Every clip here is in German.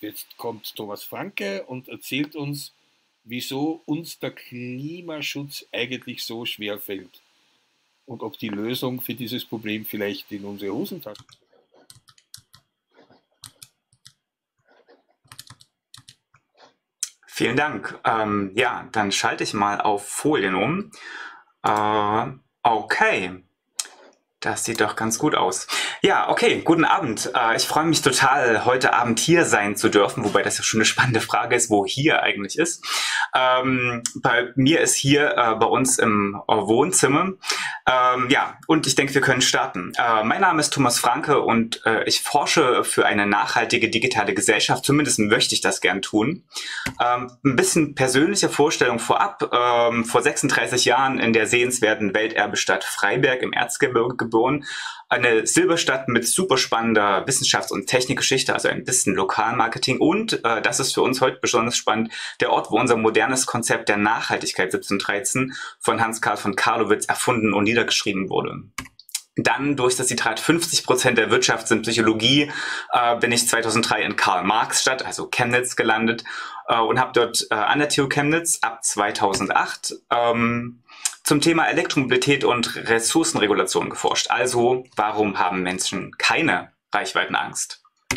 Jetzt kommt Thomas Franke und erzählt uns, wieso uns der Klimaschutz eigentlich so schwer fällt und ob die Lösung für dieses Problem vielleicht in unsere Hosentasche ist. Vielen Dank. Ja, dann schalte ich mal auf Folien um. Okay. Das sieht doch ganz gut aus. Ja, okay, guten Abend. Ich freue mich total, heute Abend hier sein zu dürfen, wobei das ja schon eine spannende Frage ist, wo hier eigentlich ist. Bei mir ist hier bei uns im Wohnzimmer. Ja, und ich denke, wir können starten. Mein Name ist Thomas Franke und ich forsche für eine nachhaltige digitale Gesellschaft. Zumindest möchte ich das gern tun. Ein bisschen persönliche Vorstellung vorab. Vor 36 Jahren in der sehenswerten Welterbestadt Freiberg im Erzgebirge geboren. Eine Silberstadt mit super spannender Wissenschafts- und Technikgeschichte, also ein bisschen Lokalmarketing. Und das ist für uns heute besonders spannend, der Ort, wo unser modernes Konzept der Nachhaltigkeit 1713 von Hans Karl von Carlowitz erfunden und niedergeschrieben wurde. Dann durch das Zitat 50% der Wirtschaft sind Psychologie, bin ich 2003 in Karl-Marx-Stadt, also Chemnitz, gelandet und habe dort an der TU Chemnitz ab 2008 zum Thema Elektromobilität und Ressourcenregulation geforscht. Also, warum haben Menschen keine Reichweitenangst?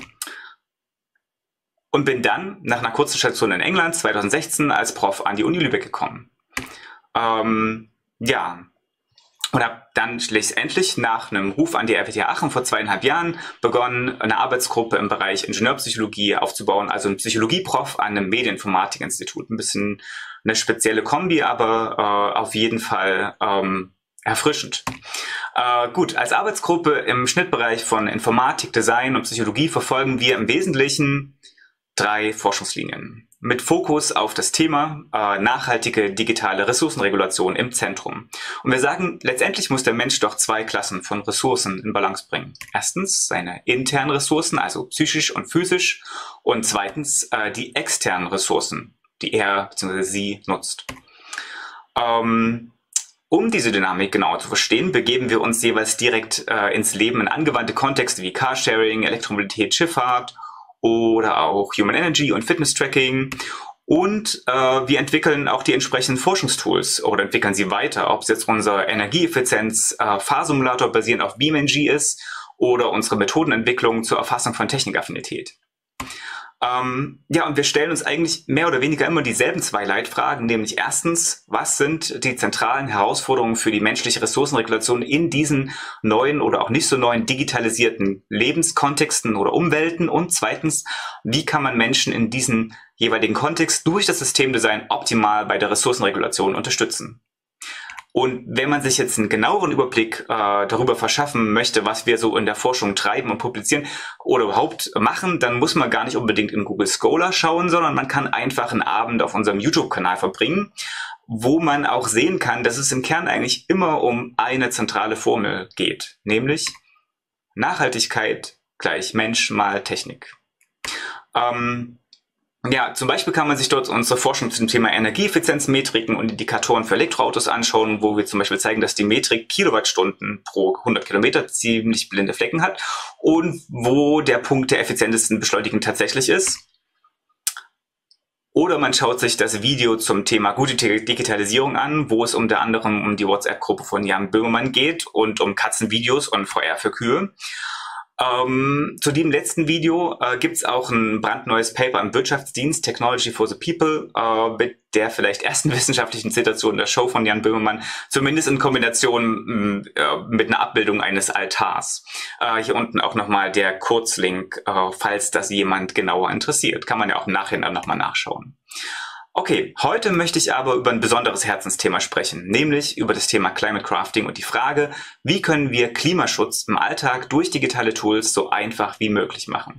Und bin dann nach einer kurzen Station in England 2016 als Prof an die Uni Lübeck gekommen. Ja, und habe dann schlussendlich nach einem Ruf an die RWTH Aachen vor 2,5 Jahren begonnen, eine Arbeitsgruppe im Bereich Ingenieurpsychologie aufzubauen, also ein Psychologieprof an einem Medieninformatikinstitut. Ein bisschen eine spezielle Kombi, aber auf jeden Fall erfrischend. Gut, als Arbeitsgruppe im Schnittbereich von Informatik, Design und Psychologie verfolgen wir im Wesentlichen 3 Forschungslinien mit Fokus auf das Thema nachhaltige digitale Ressourcenregulation im Zentrum. Und wir sagen, letztendlich muss der Mensch doch 2 Klassen von Ressourcen in Balance bringen. Erstens seine internen Ressourcen, also psychisch und physisch, und zweitens die externen Ressourcen, die er bzw. sie nutzt. Um diese Dynamik genauer zu verstehen, begeben wir uns jeweils direkt ins Leben in angewandte Kontexte wie Carsharing, Elektromobilität, Schifffahrt oder auch Human Energy und Fitness-Tracking. Und wir entwickeln auch die entsprechenden Forschungstools oder entwickeln sie weiter, ob es jetzt unser Energieeffizienz-Fahrsimulator basierend auf BeamNG ist oder unsere Methodenentwicklung zur Erfassung von Technikaffinität. Ja, und wir stellen uns eigentlich mehr oder weniger immer dieselben 2 Leitfragen, nämlich erstens, was sind die zentralen Herausforderungen für die menschliche Ressourcenregulation in diesen neuen oder auch nicht so neuen digitalisierten Lebenskontexten oder Umwelten, und zweitens, wie kann man Menschen in diesen jeweiligen Kontext durch das Systemdesign optimal bei der Ressourcenregulation unterstützen. Und wenn man sich jetzt einen genaueren Überblick darüber verschaffen möchte, was wir so in der Forschung treiben und publizieren oder überhaupt machen, dann muss man gar nicht unbedingt in Google Scholar schauen, sondern man kann einfach einen Abend auf unserem YouTube-Kanal verbringen, wo man auch sehen kann, dass es im Kern eigentlich immer um eine zentrale Formel geht, nämlich Nachhaltigkeit gleich Mensch mal Technik. Ja, zum Beispiel kann man sich dort unsere Forschung zum Thema Energieeffizienzmetriken und Indikatoren für Elektroautos anschauen, wo wir zum Beispiel zeigen, dass die Metrik Kilowattstunden pro 100 Kilometer ziemlich blinde Flecken hat und wo der Punkt der effizientesten Beschleunigung tatsächlich ist. Oder man schaut sich das Video zum Thema gute Digitalisierung an, wo es unter anderem um die WhatsApp-Gruppe von Jan Böhmermann geht und um Katzenvideos und VR für Kühe. Zu dem letzten Video gibt's auch ein brandneues Paper im Wirtschaftsdienst, Technology for the People, mit der vielleicht ersten wissenschaftlichen Zitation der Show von Jan Böhmermann, zumindest in Kombination mit einer Abbildung eines Altars. Hier unten auch nochmal der Kurzlink, falls das jemand genauer interessiert. Kann man ja auch im Nachhinein nochmal nachschauen. Okay, heute möchte ich aber über ein besonderes Herzensthema sprechen, nämlich über das Thema Climate Crafting und die Frage, wie können wir Klimaschutz im Alltag durch digitale Tools so einfach wie möglich machen.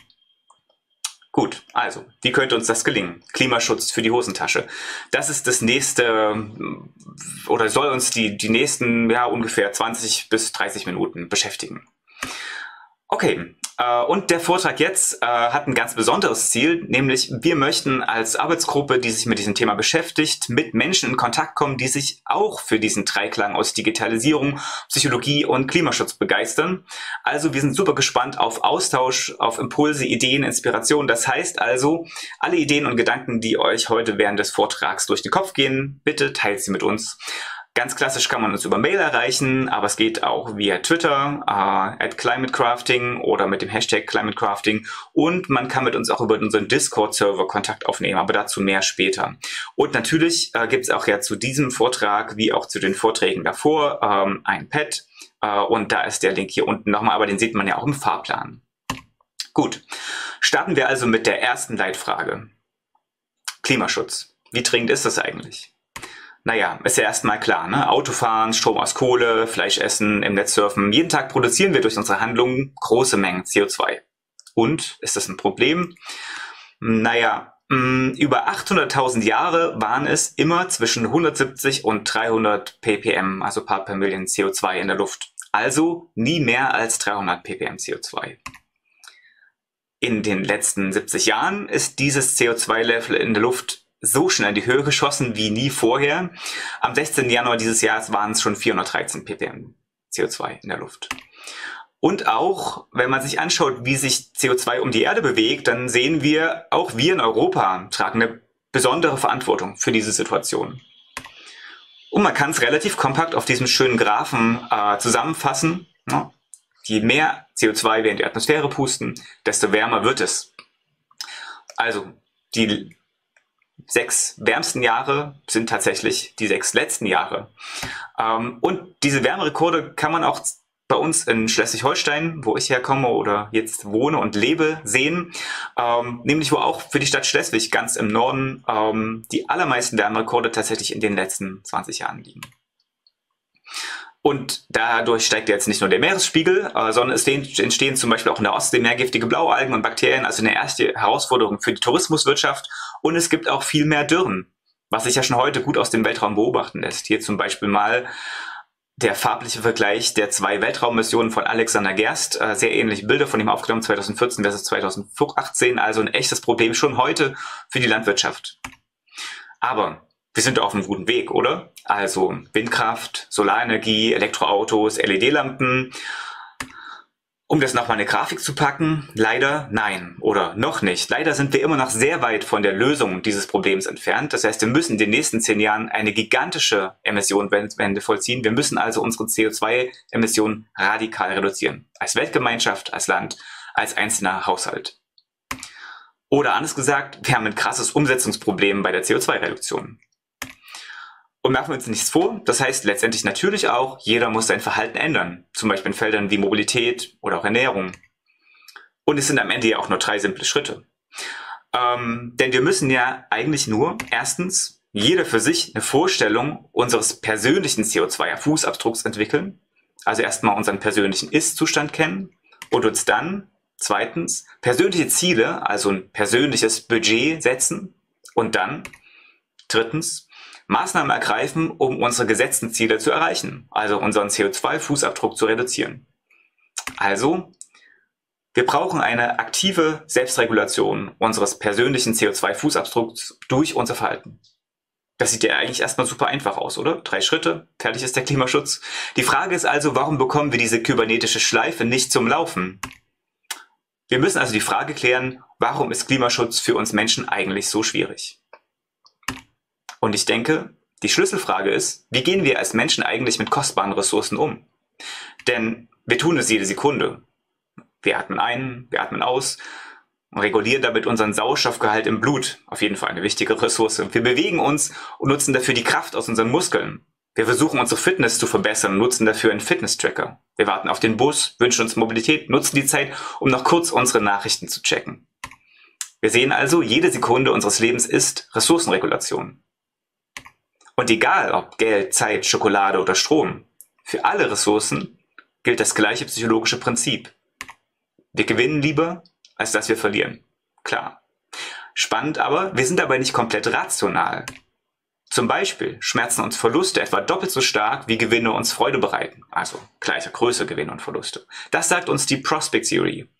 Gut, also, wie könnte uns das gelingen? Klimaschutz für die Hosentasche. Das ist das nächste, oder soll uns die nächsten ungefähr 20 bis 30 Minuten beschäftigen. Okay, Und der Vortrag jetzt hat ein ganz besonderes Ziel, nämlich wir möchten als Arbeitsgruppe, die sich mit diesem Thema beschäftigt, mit Menschen in Kontakt kommen, die sich auch für diesen Dreiklang aus Digitalisierung, Psychologie und Klimaschutz begeistern. Also wir sind super gespannt auf Austausch, auf Impulse, Ideen, Inspiration. Das heißt also, alle Ideen und Gedanken, die euch heute während des Vortrags durch den Kopf gehen, bitte teilt sie mit uns. Ganz klassisch kann man uns über Mail erreichen, aber es geht auch via Twitter, @climatecrafting oder mit dem Hashtag climatecrafting, und man kann mit uns auch über unseren Discord-Server Kontakt aufnehmen, aber dazu mehr später. Und natürlich gibt es auch ja zu diesem Vortrag, wie auch zu den Vorträgen davor, ein Pad, und da ist der Link hier unten nochmal, aber den sieht man ja auch im Fahrplan. Gut, starten wir also mit der ersten Leitfrage. Klimaschutz. Wie dringend ist das eigentlich? Naja, ist ja erstmal klar, ne? Autofahren, Strom aus Kohle, Fleisch essen, im Netz surfen. Jeden Tag produzieren wir durch unsere Handlungen große Mengen CO2. Und, ist das ein Problem? Naja, über 800.000 Jahre waren es immer zwischen 170 und 300 ppm, also Part per Million CO2 in der Luft. Also nie mehr als 300 ppm CO2. In den letzten 70 Jahren ist dieses CO2-Level in der Luft so schnell in die Höhe geschossen wie nie vorher. Am 16. Januar dieses Jahres waren es schon 413 ppm CO2 in der Luft. Und auch, wenn man sich anschaut, wie sich CO2 um die Erde bewegt, dann sehen wir, auch wir in Europa tragen eine besondere Verantwortung für diese Situation. Und man kann es relativ kompakt auf diesem schönen Graphen zusammenfassen. Ja, je mehr CO2 wir in die Atmosphäre pusten, desto wärmer wird es. Also die 6 wärmsten Jahre sind tatsächlich die 6 letzten Jahre. Und diese Wärmerekorde kann man auch bei uns in Schleswig-Holstein, wo ich herkomme oder jetzt wohne und lebe, sehen. Nämlich wo auch für die Stadt Schleswig ganz im Norden die allermeisten Wärmerekorde tatsächlich in den letzten 20 Jahren liegen. Und dadurch steigt jetzt nicht nur der Meeresspiegel, sondern es entstehen zum Beispiel auch in der Ostsee mehrgiftige Blaualgen und Bakterien, also eine erste Herausforderung für die Tourismuswirtschaft. Und es gibt auch viel mehr Dürren, was sich ja schon heute gut aus dem Weltraum beobachten lässt. Hier zum Beispiel mal der farbliche Vergleich der 2 Weltraummissionen von Alexander Gerst. Sehr ähnliche Bilder von ihm aufgenommen, 2014 versus 2018. Also ein echtes Problem schon heute für die Landwirtschaft. Aber wir sind auf einem guten Weg, oder? Also Windkraft, Solarenergie, Elektroautos, LED-Lampen. Um das nochmal in eine Grafik zu packen, leider nein oder noch nicht. Leider sind wir immer noch sehr weit von der Lösung dieses Problems entfernt. Das heißt, wir müssen in den nächsten 10 Jahren eine gigantische Emissionswende vollziehen. Wir müssen also unsere CO2-Emissionen radikal reduzieren. Als Weltgemeinschaft, als Land, als einzelner Haushalt. Oder anders gesagt, wir haben ein krasses Umsetzungsproblem bei der CO2-Reduktion. Und machen wir uns nichts vor, das heißt letztendlich natürlich auch, jeder muss sein Verhalten ändern, zum Beispiel in Feldern wie Mobilität oder auch Ernährung. Und es sind am Ende ja auch nur 3 simple Schritte. Denn wir müssen ja eigentlich nur, erstens, jeder für sich eine Vorstellung unseres persönlichen CO2-Fußabdrucks entwickeln, also erstmal unseren persönlichen Ist-Zustand kennen und uns dann, zweitens, persönliche Ziele, also ein persönliches Budget setzen und dann, drittens, Maßnahmen ergreifen, um unsere gesetzten Ziele zu erreichen, also unseren CO2-Fußabdruck zu reduzieren. Also, wir brauchen eine aktive Selbstregulation unseres persönlichen CO2-Fußabdrucks durch unser Verhalten. Das sieht ja eigentlich erstmal super einfach aus, oder? 3 Schritte, fertig ist der Klimaschutz. Die Frage ist also, warum bekommen wir diese kybernetische Schleife nicht zum Laufen? Wir müssen also die Frage klären, warum ist Klimaschutz für uns Menschen eigentlich so schwierig? Und ich denke, die Schlüsselfrage ist, wie gehen wir als Menschen eigentlich mit kostbaren Ressourcen um? Denn wir tun es jede Sekunde. Wir atmen ein, wir atmen aus und regulieren damit unseren Sauerstoffgehalt im Blut. Auf jeden Fall eine wichtige Ressource. Wir bewegen uns und nutzen dafür die Kraft aus unseren Muskeln. Wir versuchen unsere Fitness zu verbessern und nutzen dafür einen Fitness-Tracker. Wir warten auf den Bus, wünschen uns Mobilität, nutzen die Zeit, um noch kurz unsere Nachrichten zu checken. Wir sehen also, jede Sekunde unseres Lebens ist Ressourcenregulation. Und egal ob Geld, Zeit, Schokolade oder Strom, für alle Ressourcen gilt das gleiche psychologische Prinzip. Wir gewinnen lieber, als dass wir verlieren. Klar. Spannend aber, wir sind dabei nicht komplett rational. Zum Beispiel schmerzen uns Verluste etwa doppelt so stark, wie Gewinne uns Freude bereiten. Also gleicher Größe Gewinne und Verluste. Das sagt uns die Prospect Theory.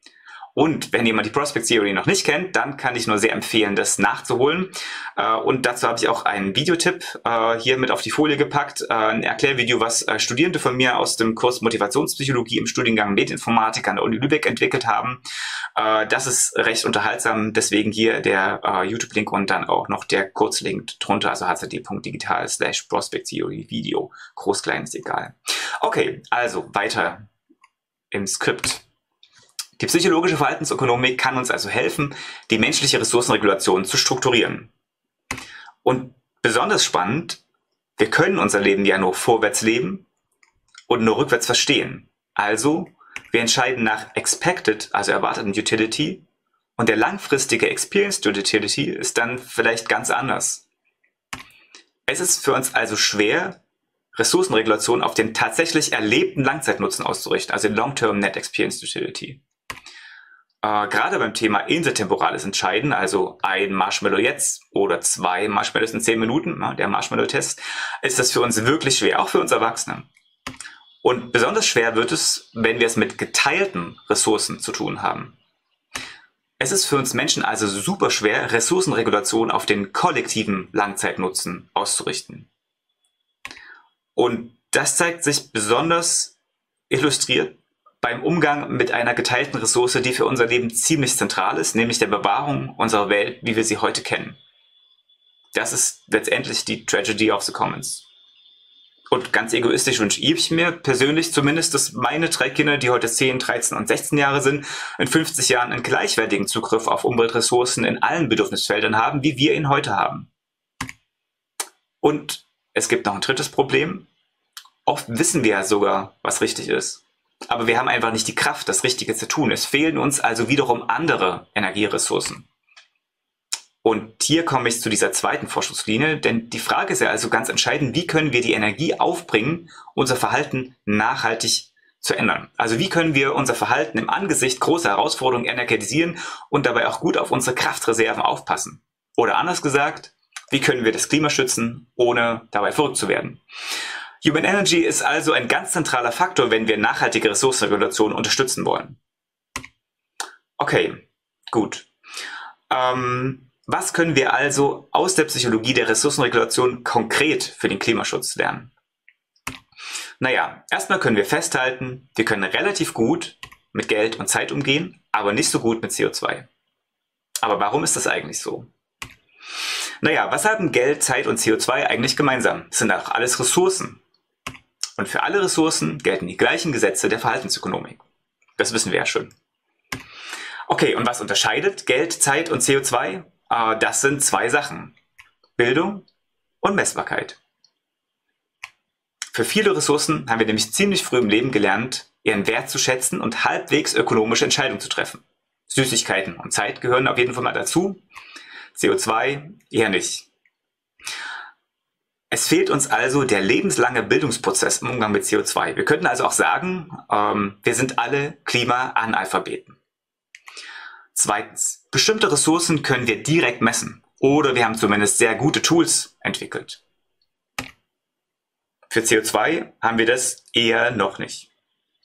Und wenn jemand die Prospect Theory noch nicht kennt, dann kann ich nur sehr empfehlen, das nachzuholen. Und dazu habe ich auch einen Videotipp hier mit auf die Folie gepackt. Ein Erklärvideo, was Studierende von mir aus dem Kurs Motivationspsychologie im Studiengang Medieninformatik an der Uni Lübeck entwickelt haben. Das ist recht unterhaltsam, deswegen hier der YouTube-Link und dann auch noch der Kurzlink drunter, also hcd.digital/Prospect Theory Video. Groß, klein ist egal. Okay, also weiter im Skript. Die psychologische Verhaltensökonomik kann uns also helfen, die menschliche Ressourcenregulation zu strukturieren. Und besonders spannend, wir können unser Leben ja nur vorwärts leben und nur rückwärts verstehen. Also, wir entscheiden nach Expected, also erwarteten Utility, und der langfristige Experienced Utility ist dann vielleicht ganz anders. Es ist für uns also schwer, Ressourcenregulation auf den tatsächlich erlebten Langzeitnutzen auszurichten, also den Long-Term Net Experienced Utility. Gerade beim Thema intertemporales Entscheiden, also ein Marshmallow jetzt oder 2 Marshmallows in 10 Minuten, der Marshmallow-Test, ist das für uns wirklich schwer, auch für uns Erwachsene. Und besonders schwer wird es, wenn wir es mit geteilten Ressourcen zu tun haben. Es ist für uns Menschen also super schwer, Ressourcenregulation auf den kollektiven Langzeitnutzen auszurichten. Und das zeigt sich besonders illustriert beim Umgang mit einer geteilten Ressource, die für unser Leben ziemlich zentral ist, nämlich der Bewahrung unserer Welt, wie wir sie heute kennen. Das ist letztendlich die Tragedy of the Commons. Und ganz egoistisch wünsche ich mir persönlich zumindest, dass meine 3 Kinder, die heute 10, 13 und 16 Jahre sind, in 50 Jahren einen gleichwertigen Zugriff auf Umweltressourcen in allen Bedürfnisfeldern haben, wie wir ihn heute haben. Und es gibt noch ein drittes Problem. Oft wissen wir ja sogar, was richtig ist. Aber wir haben einfach nicht die Kraft, das Richtige zu tun. Es fehlen uns also wiederum andere Energieressourcen. Und hier komme ich zu dieser zweiten Forschungslinie, denn die Frage ist ja also ganz entscheidend, wie können wir die Energie aufbringen, unser Verhalten nachhaltig zu ändern? Also wie können wir unser Verhalten im Angesicht großer Herausforderungen energetisieren und dabei auch gut auf unsere Kraftreserven aufpassen? Oder anders gesagt, wie können wir das Klima schützen, ohne dabei verrückt zu werden? Human Energy ist also ein ganz zentraler Faktor, wenn wir nachhaltige Ressourcenregulation unterstützen wollen. Okay, gut. Was können wir also aus der Psychologie der Ressourcenregulation konkret für den Klimaschutz lernen? Naja, erstmal können wir festhalten, wir können relativ gut mit Geld und Zeit umgehen, aber nicht so gut mit CO2. Aber warum ist das eigentlich so? Naja, was haben Geld, Zeit und CO2 eigentlich gemeinsam? Das sind auch alles Ressourcen. Und für alle Ressourcen gelten die gleichen Gesetze der Verhaltensökonomik. Das wissen wir ja schon. Okay, und was unterscheidet Geld, Zeit und CO2? Das sind 2 Sachen. Bildung und Messbarkeit. Für viele Ressourcen haben wir nämlich ziemlich früh im Leben gelernt, ihren Wert zu schätzen und halbwegs ökonomische Entscheidungen zu treffen. Süßigkeiten und Zeit gehören auf jeden Fall mal dazu. CO2 eher nicht. Es fehlt uns also der lebenslange Bildungsprozess im Umgang mit CO2. Wir könnten also auch sagen, wir sind alle Klimaanalphabeten. Zweitens, bestimmte Ressourcen können wir direkt messen oder wir haben zumindest sehr gute Tools entwickelt. Für CO2 haben wir das eher noch nicht.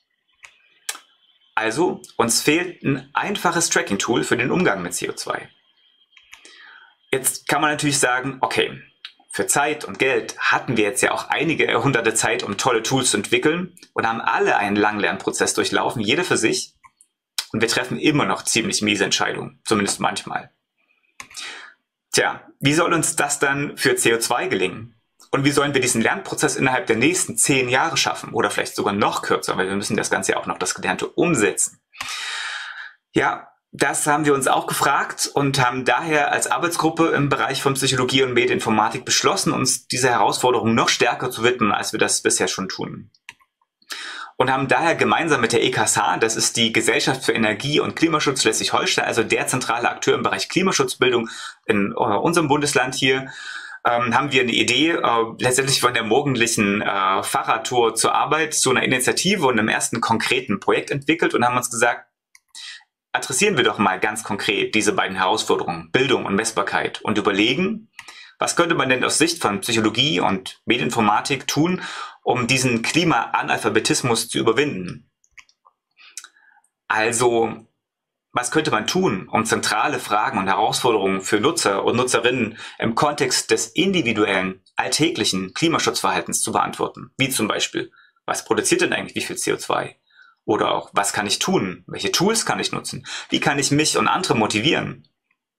Also, uns fehlt ein einfaches Tracking-Tool für den Umgang mit CO2. Jetzt kann man natürlich sagen, okay, für Zeit und Geld hatten wir jetzt ja auch einige Jahrhunderte Zeit, um tolle Tools zu entwickeln und haben alle einen langen Lernprozess durchlaufen, jeder für sich. Und wir treffen immer noch ziemlich miese Entscheidungen, zumindest manchmal. Tja, wie soll uns das dann für CO2 gelingen? Und wie sollen wir diesen Lernprozess innerhalb der nächsten 10 Jahre schaffen? Oder vielleicht sogar noch kürzer, weil wir müssen das Ganze ja auch noch das Gelernte umsetzen. Ja, das haben wir uns auch gefragt und haben daher als Arbeitsgruppe im Bereich von Psychologie und Medieninformatik beschlossen, uns dieser Herausforderung noch stärker zu widmen, als wir das bisher schon tun. Und haben daher gemeinsam mit der EKSH, das ist die Gesellschaft für Energie- und Klimaschutz Schleswig-Holstein, also der zentrale Akteur im Bereich Klimaschutzbildung in unserem Bundesland hier, haben wir eine Idee, letztendlich von der morgendlichen Fahrradtour zur Arbeit zu einer Initiative und einem ersten konkreten Projekt entwickelt und haben uns gesagt, adressieren wir doch mal ganz konkret diese beiden Herausforderungen, Bildung und Messbarkeit, und überlegen, was könnte man denn aus Sicht von Psychologie und Medieninformatik tun, um diesen Klimaanalphabetismus zu überwinden? Also was könnte man tun, um zentrale Fragen und Herausforderungen für Nutzer und Nutzerinnen im Kontext des individuellen, alltäglichen Klimaschutzverhaltens zu beantworten? Wie zum Beispiel, was produziert denn eigentlich wie viel CO2? Oder auch, was kann ich tun? Welche Tools kann ich nutzen? Wie kann ich mich und andere motivieren?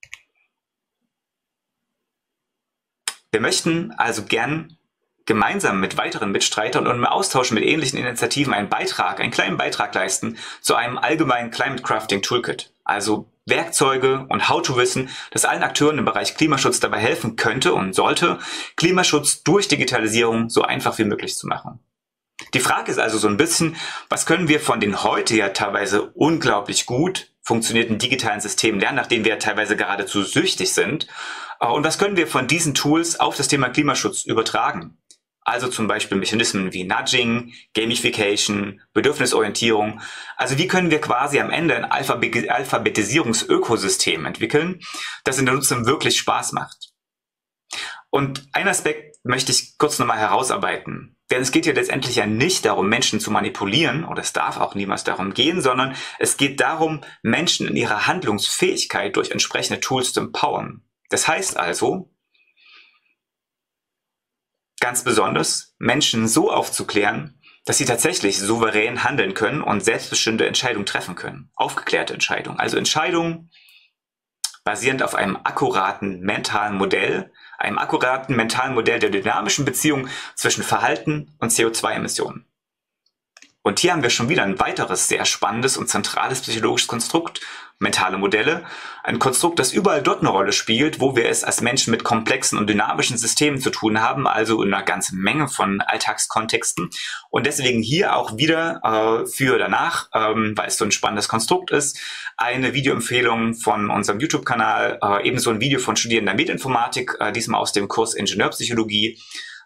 Wir möchten also gern gemeinsam mit weiteren Mitstreitern und im Austausch mit ähnlichen Initiativen einen kleinen Beitrag leisten zu einem allgemeinen Climate Crafting Toolkit. Also Werkzeuge und How-to-Wissen, das allen Akteuren im Bereich Klimaschutz dabei helfen könnte und sollte, Klimaschutz durch Digitalisierung so einfach wie möglich zu machen. Die Frage ist also so ein bisschen, was können wir von den heute ja teilweise unglaublich gut funktionierenden digitalen Systemen lernen, nach denen wir ja teilweise geradezu süchtig sind, und was können wir von diesen Tools auf das Thema Klimaschutz übertragen? Also zum Beispiel Mechanismen wie Nudging, Gamification, Bedürfnisorientierung. Also wie können wir quasi am Ende ein Alphabetisierungsökosystem entwickeln, das den Nutzern wirklich Spaß macht? Und einen Aspekt möchte ich kurz nochmal herausarbeiten. Denn es geht ja letztendlich ja nicht darum, Menschen zu manipulieren, oder es darf auch niemals darum gehen, sondern es geht darum, Menschen in ihrer Handlungsfähigkeit durch entsprechende Tools zu empowern. Das heißt also, ganz besonders Menschen so aufzuklären, dass sie tatsächlich souverän handeln können und selbstbestimmte Entscheidungen treffen können. Aufgeklärte Entscheidungen. Also Entscheidungen basierend auf einem akkuraten mentalen Modell der dynamischen Beziehung zwischen Verhalten und CO2-Emissionen. Und hier haben wir schon wieder ein weiteres sehr spannendes und zentrales psychologisches Konstrukt, mentale Modelle. Ein Konstrukt, das überall dort eine Rolle spielt, wo wir es als Menschen mit komplexen und dynamischen Systemen zu tun haben, also in einer ganzen Menge von Alltagskontexten. Und deswegen hier auch wieder für danach, weil es so ein spannendes Konstrukt ist, eine Videoempfehlung von unserem YouTube-Kanal, ebenso ein Video von Studierenden der Medieninformatik, diesmal aus dem Kurs Ingenieurpsychologie.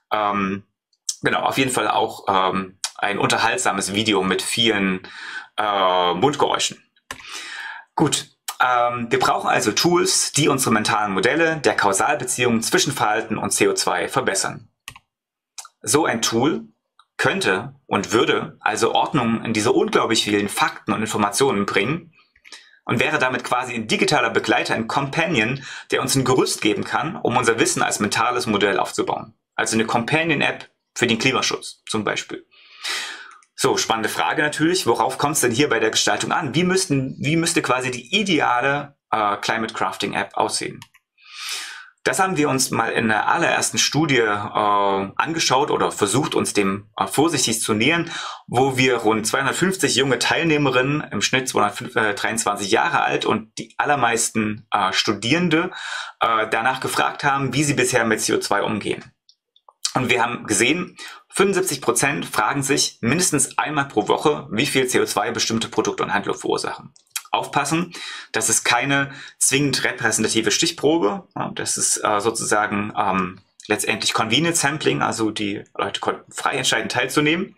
Genau, auf jeden Fall auch ein unterhaltsames Video mit vielen Mundgeräuschen. Gut, wir brauchen also Tools, die unsere mentalen Modelle der Kausalbeziehungen zwischen Verhalten und CO2 verbessern. So ein Tool könnte und würde also Ordnung in diese unglaublich vielen Fakten und Informationen bringen und wäre damit quasi ein digitaler Begleiter, ein Companion, der uns ein Gerüst geben kann, um unser Wissen als mentales Modell aufzubauen. Also eine Companion-App für den Klimaschutz zum Beispiel. So, spannende Frage natürlich. Worauf kommt es denn hier bei der Gestaltung an? Wie müsste quasi die ideale Climate Crafting App aussehen? Das haben wir uns mal in der allerersten Studie angeschaut oder versucht, uns dem vorsichtig zu nähern, wo wir rund 250 junge Teilnehmerinnen, im Schnitt 223 Jahre alt und die allermeisten Studierende danach gefragt haben, wie sie bisher mit CO2 umgehen. Und wir haben gesehen, 75% fragen sich mindestens einmal pro Woche, wie viel CO2 bestimmte Produkte und Handlungen verursachen. Aufpassen, das ist keine zwingend repräsentative Stichprobe. Das ist sozusagen letztendlich Convenience Sampling, also die Leute konnten frei entscheiden, teilzunehmen.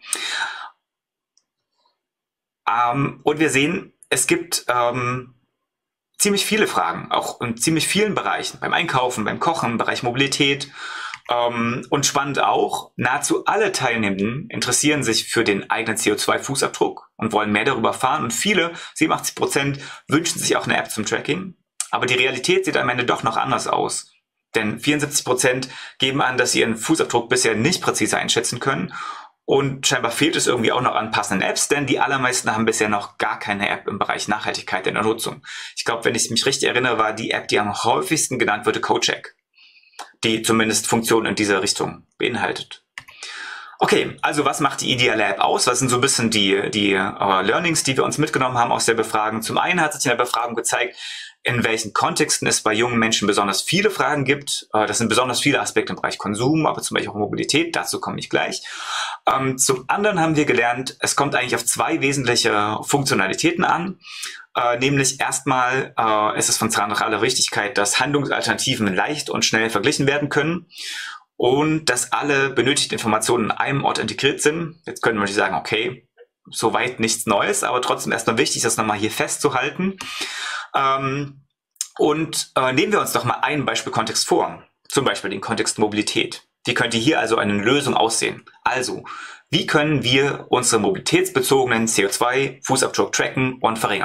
Und wir sehen, es gibt ziemlich viele Fragen, auch in ziemlich vielen Bereichen, beim Einkaufen, beim Kochen, im Bereich Mobilität. Und spannend auch, nahezu alle Teilnehmenden interessieren sich für den eigenen CO2-Fußabdruck und wollen mehr darüber erfahren. Und viele, 87%, wünschen sich auch eine App zum Tracking. Aber die Realität sieht am Ende doch noch anders aus. Denn 74% geben an, dass sie ihren Fußabdruck bisher nicht präzise einschätzen können. Und scheinbar fehlt es irgendwie auch noch an passenden Apps, denn die allermeisten haben bisher noch gar keine App im Bereich Nachhaltigkeit in der Nutzung. Ich glaube, wenn ich mich richtig erinnere, war die App, die am häufigsten genannt wurde, CodeCheck, die zumindest Funktionen in dieser Richtung beinhaltet. Okay, also was macht die ideale App aus? Was sind so ein bisschen die Learnings, die wir uns mitgenommen haben aus der Befragung? Zum einen hat sich in der Befragung gezeigt, in welchen Kontexten es bei jungen Menschen besonders viele Fragen gibt. Das sind besonders viele Aspekte im Bereich Konsum, aber zum Beispiel auch Mobilität, dazu komme ich gleich. Zum anderen haben wir gelernt, es kommt eigentlich auf zwei wesentliche Funktionalitäten an. Nämlich erstmal ist es von zentraler Wichtigkeit, dass Handlungsalternativen leicht und schnell verglichen werden können und dass alle benötigten Informationen in einem Ort integriert sind. Jetzt können wir sagen, okay, soweit nichts Neues, aber trotzdem erstmal wichtig, das nochmal hier festzuhalten. Nehmen wir uns doch mal einen Beispielkontext vor, zum Beispiel den Kontext Mobilität. Wie könnte hier also eine Lösung aussehen? Also, wie können wir unsere mobilitätsbezogenen CO2-Fußabdruck tracken und verringern?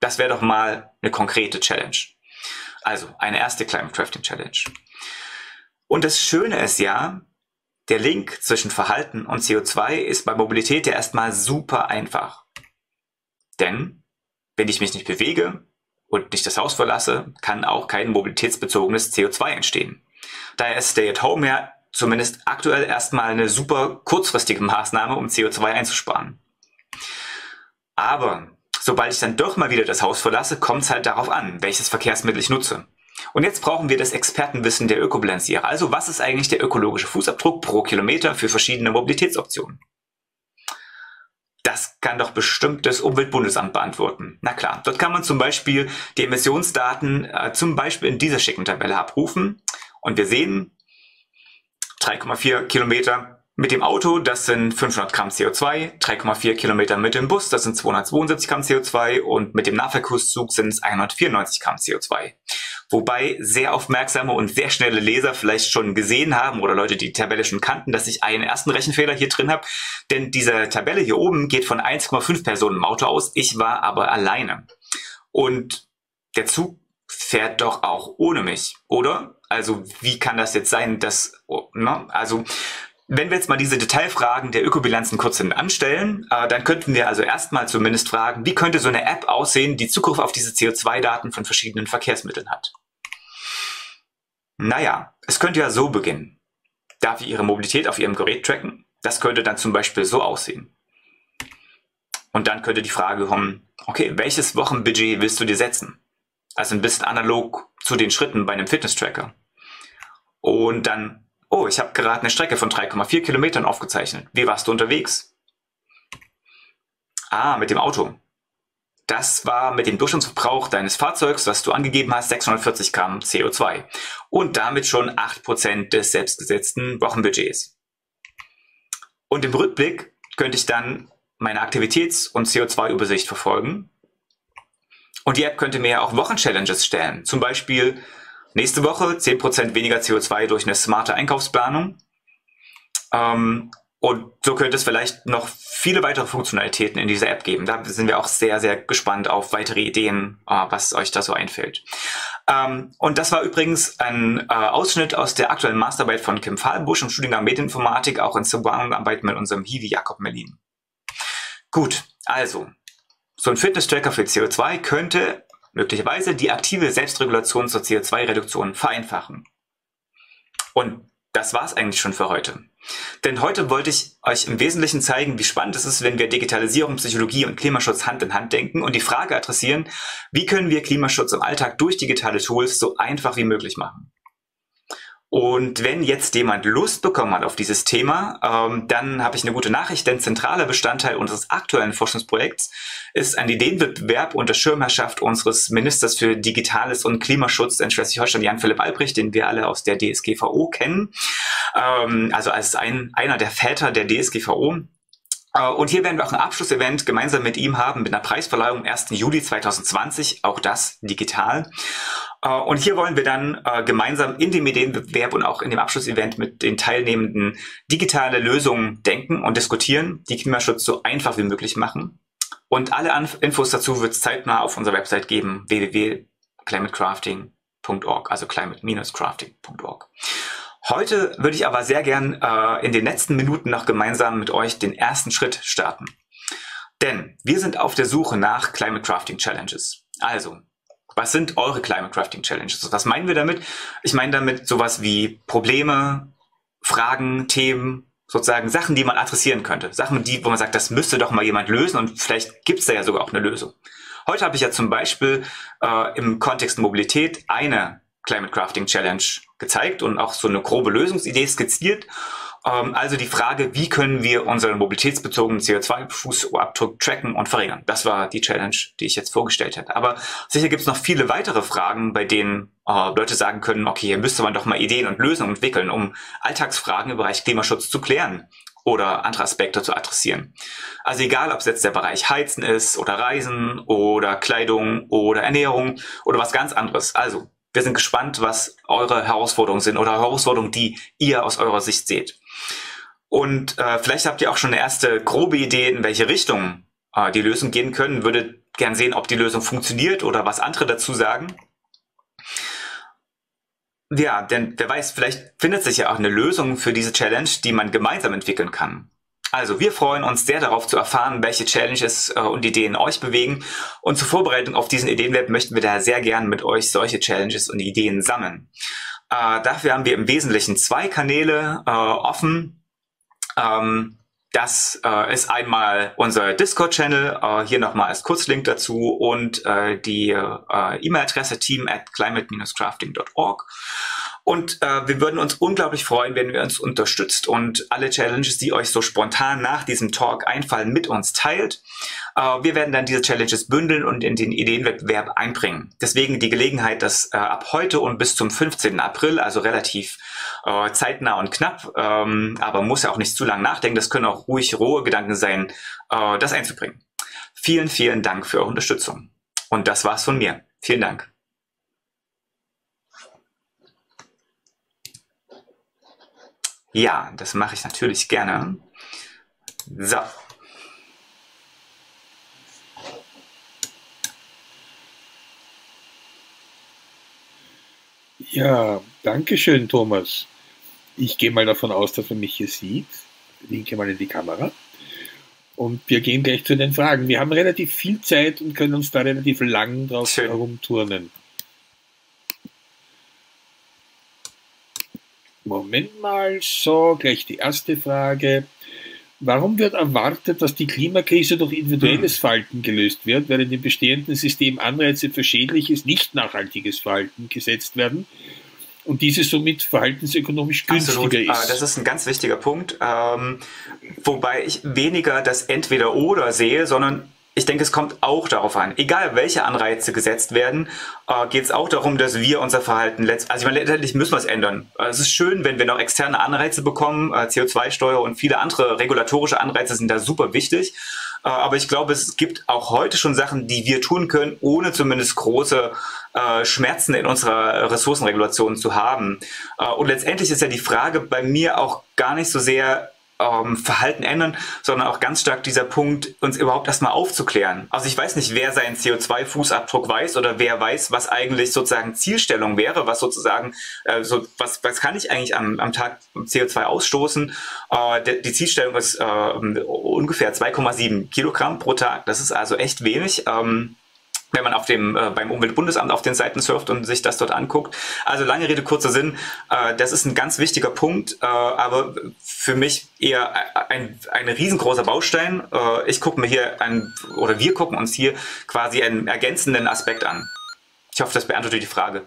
Das wäre doch mal eine konkrete Challenge. Also eine erste Climate Crafting Challenge. Und das Schöne ist ja, der Link zwischen Verhalten und CO2 ist bei Mobilität ja erstmal super einfach. Denn wenn ich mich nicht bewege und nicht das Haus verlasse, kann auch kein mobilitätsbezogenes CO2 entstehen. Daher ist Stay at Home ja zumindest aktuell erstmal eine super kurzfristige Maßnahme, um CO2 einzusparen. Aber sobald ich dann doch mal wieder das Haus verlasse, kommt es halt darauf an, welches Verkehrsmittel ich nutze. Und jetzt brauchen wir das Expertenwissen der Ökobilanzierer. Also was ist eigentlich der ökologische Fußabdruck pro Kilometer für verschiedene Mobilitätsoptionen? Das kann doch bestimmt das Umweltbundesamt beantworten. Na klar, dort kann man zum Beispiel die Emissionsdaten zum Beispiel in dieser schicken Tabelle abrufen. Und wir sehen 3,4 Kilometer mit dem Auto, das sind 500 Gramm CO2, 3,4 Kilometer mit dem Bus, das sind 272 Gramm CO2 und mit dem Nahverkehrszug sind es 194 Gramm CO2. Wobei sehr aufmerksame und sehr schnelle Leser vielleicht schon gesehen haben oder Leute, die Tabelle schon kannten, dass ich einen ersten Rechenfehler hier drin habe. Denn diese Tabelle hier oben geht von 1,5 Personen im Auto aus. Ich war aber alleine. Und der Zug fährt doch auch ohne mich, oder? Also wie kann das jetzt sein, dass... Also wenn wir jetzt mal diese Detailfragen der Ökobilanzen kurz anstellen, dann könnten wir also erstmal zumindest fragen, wie könnte so eine App aussehen, die Zugriff auf diese CO2-Daten von verschiedenen Verkehrsmitteln hat. Naja, es könnte ja so beginnen. Darf ich Ihre Mobilität auf Ihrem Gerät tracken? Das könnte dann zum Beispiel so aussehen. Und dann könnte die Frage kommen, okay, welches Wochenbudget willst du dir setzen? Also ein bisschen analog zu den Schritten bei einem Fitness-Tracker. Und dann, oh, ich habe gerade eine Strecke von 3,4 Kilometern aufgezeichnet. Wie warst du unterwegs? Ah, mit dem Auto. Das war mit dem Durchschnittsverbrauch deines Fahrzeugs, was du angegeben hast, 640 Gramm CO2. Und damit schon 8% des selbstgesetzten Wochenbudgets. Und im Rückblick könnte ich dann meine Aktivitäts- und CO2-Übersicht verfolgen. Und die App könnte mir auch Wochenchallenges stellen. Zum Beispiel nächste Woche 10% weniger CO2 durch eine smarte Einkaufsplanung. Und so könnte es vielleicht noch viele weitere Funktionalitäten in dieser App geben. Da sind wir auch sehr, sehr gespannt auf weitere Ideen, was euch da so einfällt. Und das war übrigens ein Ausschnitt aus der aktuellen Masterarbeit von Kim Fahlbusch im Studiengang Medieninformatik, auch in Zusammenarbeit mit unserem Hiwi Jakob Merlin. Gut, also so ein Fitness-Tracker für CO2 könnte möglicherweise die aktive Selbstregulation zur CO2-Reduktion vereinfachen. Und das war's eigentlich schon für heute. Denn heute wollte ich euch im Wesentlichen zeigen, wie spannend es ist, wenn wir Digitalisierung, Psychologie und Klimaschutz Hand in Hand denken und die Frage adressieren, wie können wir Klimaschutz im Alltag durch digitale Tools so einfach wie möglich machen. Und wenn jetzt jemand Lust bekommen hat auf dieses Thema, dann habe ich eine gute Nachricht, denn zentraler Bestandteil unseres aktuellen Forschungsprojekts ist ein Ideenwettbewerb unter Schirmherrschaft unseres Ministers für Digitales und Klimaschutz in Schleswig-Holstein, Jan-Philipp Albrecht, den wir alle aus der DSGVO kennen, also als einer der Väter der DSGVO. Und hier werden wir auch ein Abschlussevent gemeinsam mit ihm haben, mit einer Preisverleihung am 1. Juli 2020, auch das digital. Und hier wollen wir dann gemeinsam in dem Ideenwettbewerb und auch in dem Abschlussevent mit den Teilnehmenden digitale Lösungen denken und diskutieren, die Klimaschutz so einfach wie möglich machen. Und alle Infos dazu wird es zeitnah auf unserer Website geben, www.climatecrafting.org, also climate-crafting.org. Heute würde ich aber sehr gern in den letzten Minuten noch gemeinsam mit euch den ersten Schritt starten. Denn wir sind auf der Suche nach Climate Crafting Challenges. Also, was sind eure Climate Crafting Challenges? Was meinen wir damit? Ich meine damit sowas wie Probleme, Fragen, Themen, sozusagen Sachen, die man adressieren könnte. Sachen, wo man sagt, das müsste doch mal jemand lösen und vielleicht gibt es da ja sogar auch eine Lösung. Heute habe ich ja zum Beispiel im Kontext Mobilität eine Climate Crafting Challenge gezeigt und auch so eine grobe Lösungsidee skizziert. Also die Frage, wie können wir unseren mobilitätsbezogenen CO2-Fußabdruck tracken und verringern? Das war die Challenge, die ich jetzt vorgestellt hätte. Aber sicher gibt es noch viele weitere Fragen, bei denen Leute sagen können, okay, hier müsste man doch mal Ideen und Lösungen entwickeln, um Alltagsfragen im Bereich Klimaschutz zu klären oder andere Aspekte zu adressieren. Also egal, ob es jetzt der Bereich Heizen ist oder Reisen oder Kleidung oder Ernährung oder was ganz anderes. Also wir sind gespannt, was eure Herausforderungen sind oder Herausforderungen, die ihr aus eurer Sicht seht. Und vielleicht habt ihr auch schon eine erste grobe Idee, in welche Richtung die Lösung gehen können. Würde gern sehen, ob die Lösung funktioniert oder was andere dazu sagen. Ja, denn wer weiß, vielleicht findet sich ja auch eine Lösung für diese Challenge, die man gemeinsam entwickeln kann. Also wir freuen uns sehr darauf zu erfahren, welche Challenges und Ideen euch bewegen. Und zur Vorbereitung auf diesen Ideenweb möchten wir da sehr gern mit euch solche Challenges und Ideen sammeln. Dafür haben wir im Wesentlichen 2 Kanäle offen. Das ist einmal unser Discord-Channel, hier nochmal als Kurzlink dazu, und die E-Mail-Adresse team@climate-crafting.org. Und wir würden uns unglaublich freuen, wenn ihr uns unterstützt und alle Challenges, die euch so spontan nach diesem Talk einfallen, mit uns teilt. Wir werden dann diese Challenges bündeln und in den Ideenwettbewerb einbringen. Deswegen die Gelegenheit, das ab heute und bis zum 15. April, also relativ zeitnah und knapp, aber muss ja auch nicht zu lange nachdenken, das können auch ruhig rohe Gedanken sein, das einzubringen. Vielen, vielen Dank für eure Unterstützung. Und das war's von mir. Vielen Dank. Ja, das mache ich natürlich gerne. So. Ja, danke schön, Thomas. Ich gehe mal davon aus, dass man mich hier sieht. Winke mal in die Kamera. Und wir gehen gleich zu den Fragen. Wir haben relativ viel Zeit und können uns da relativ lang drauf herumturnen. Moment mal, so, gleich die erste Frage. Warum wird erwartet, dass die Klimakrise durch individuelles Verhalten gelöst wird, während im bestehenden System Anreize für schädliches, nicht nachhaltiges Verhalten gesetzt werden und dieses somit verhaltensökonomisch günstiger ist? Das ist ein ganz wichtiger Punkt, wobei ich weniger das Entweder-Oder sehe, sondern ich denke, es kommt auch darauf an. Egal, welche Anreize gesetzt werden, geht es auch darum, dass wir unser Verhalten letztendlich müssen wir es ändern. Es ist schön, wenn wir noch externe Anreize bekommen, CO2-Steuer und viele andere regulatorische Anreize sind da super wichtig. Aber ich glaube, es gibt auch heute schon Sachen, die wir tun können, ohne zumindest große Schmerzen in unserer Ressourcenregulation zu haben. Und letztendlich ist ja die Frage bei mir auch gar nicht so sehr Verhalten ändern, sondern auch ganz stark dieser Punkt, uns überhaupt erstmal aufzuklären. Also ich weiß nicht, wer seinen CO2-Fußabdruck weiß oder wer weiß, was eigentlich sozusagen Zielstellung wäre, was sozusagen, was kann ich eigentlich am Tag CO2 ausstoßen. Die Zielstellung ist ungefähr 2,7 Kilogramm pro Tag. Das ist also echt wenig. Wenn man beim Umweltbundesamt auf den Seiten surft und sich das dort anguckt. Also lange Rede, kurzer Sinn, das ist ein ganz wichtiger Punkt, aber für mich eher ein riesengroßer Baustein. Wir gucken uns hier quasi einen ergänzenden Aspekt an. Ich hoffe, das beantwortet die Frage.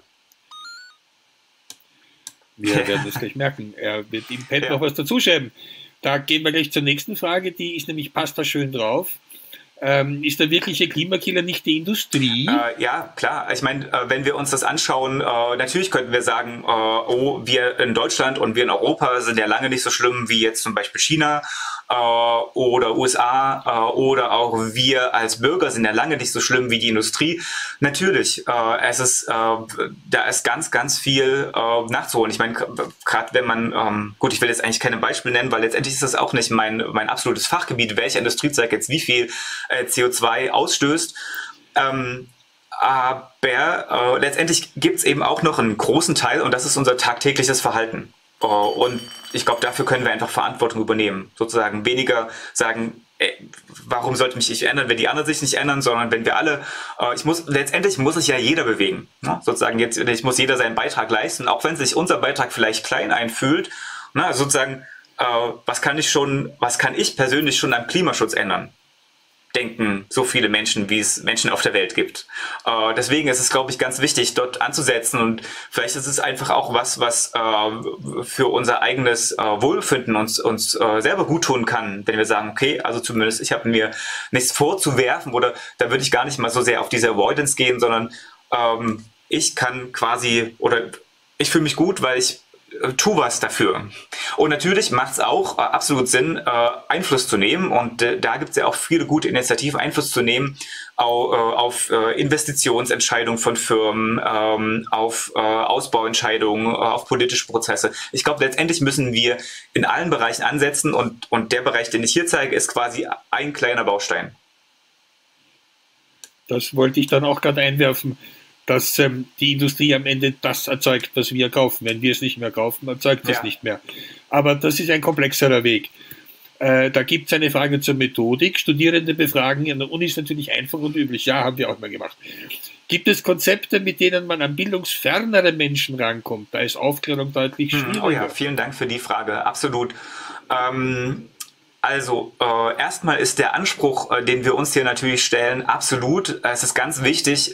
Wir werden es gleich merken. Er wird im Pad noch was dazuschreiben. Da gehen wir gleich zur nächsten Frage, die ist nämlich, passt da schön drauf. Ist der wirkliche Klimakiller nicht die Industrie? Ja, klar. Ich meine, wenn wir uns das anschauen, natürlich könnten wir sagen, wir in Deutschland und wir in Europa sind ja lange nicht so schlimm wie jetzt zum Beispiel China oder USA oder auch wir als Bürger sind ja lange nicht so schlimm wie die Industrie. Natürlich, da ist ganz, ganz viel nachzuholen. Ich meine, gerade wenn man, gut, ich will jetzt eigentlich keine Beispiele nennen, weil letztendlich ist das auch nicht mein absolutes Fachgebiet, welche Industriezweig jetzt wie viel CO2 ausstößt. Aber letztendlich gibt es eben auch noch einen großen Teil und das ist unser tagtägliches Verhalten. Und ich glaube, dafür können wir einfach Verantwortung übernehmen. Sozusagen weniger sagen, warum sollte mich ich ändern, wenn die anderen sich nicht ändern, sondern wenn wir alle, letztendlich muss sich ja jeder bewegen. Ne? Sozusagen jetzt muss jeder seinen Beitrag leisten, auch wenn sich unser Beitrag vielleicht klein einfühlt. Ne? Also sozusagen, was kann ich persönlich schon am Klimaschutz ändern? Denken so viele Menschen, wie es Menschen auf der Welt gibt. Deswegen ist es, glaube ich, ganz wichtig, dort anzusetzen und vielleicht ist es einfach auch was für unser eigenes Wohlbefinden uns selber gut tun kann, wenn wir sagen, okay, also zumindest ich habe mir nichts vorzuwerfen oder da würde ich gar nicht mal so sehr auf diese Avoidance gehen, sondern ich kann quasi oder ich fühle mich gut, weil ich tu was dafür. Und natürlich macht es auch absolut Sinn, Einfluss zu nehmen. Und da gibt es ja auch viele gute Initiativen, Einfluss zu nehmen auf Investitionsentscheidungen von Firmen, auf Ausbauentscheidungen, auf politische Prozesse. Ich glaube, letztendlich müssen wir in allen Bereichen ansetzen und der Bereich, den ich hier zeige, ist quasi ein kleiner Baustein. das wollte ich dann auch gerade einwerfen, dass die Industrie am Ende das erzeugt, was wir kaufen. Wenn wir es nicht mehr kaufen, erzeugt das nicht mehr. Aber das ist ein komplexerer Weg. Da gibt es eine Frage zur Methodik. Studierende befragen an der Uni ist natürlich einfach und üblich. Ja, haben wir auch mal gemacht. Gibt es Konzepte, mit denen man an bildungsfernere Menschen rankommt? Da ist Aufklärung deutlich schwieriger. Oh ja, vielen Dank für die Frage. Absolut. Erstmal ist der Anspruch, den wir uns hier natürlich stellen, absolut. Es ist ganz wichtig,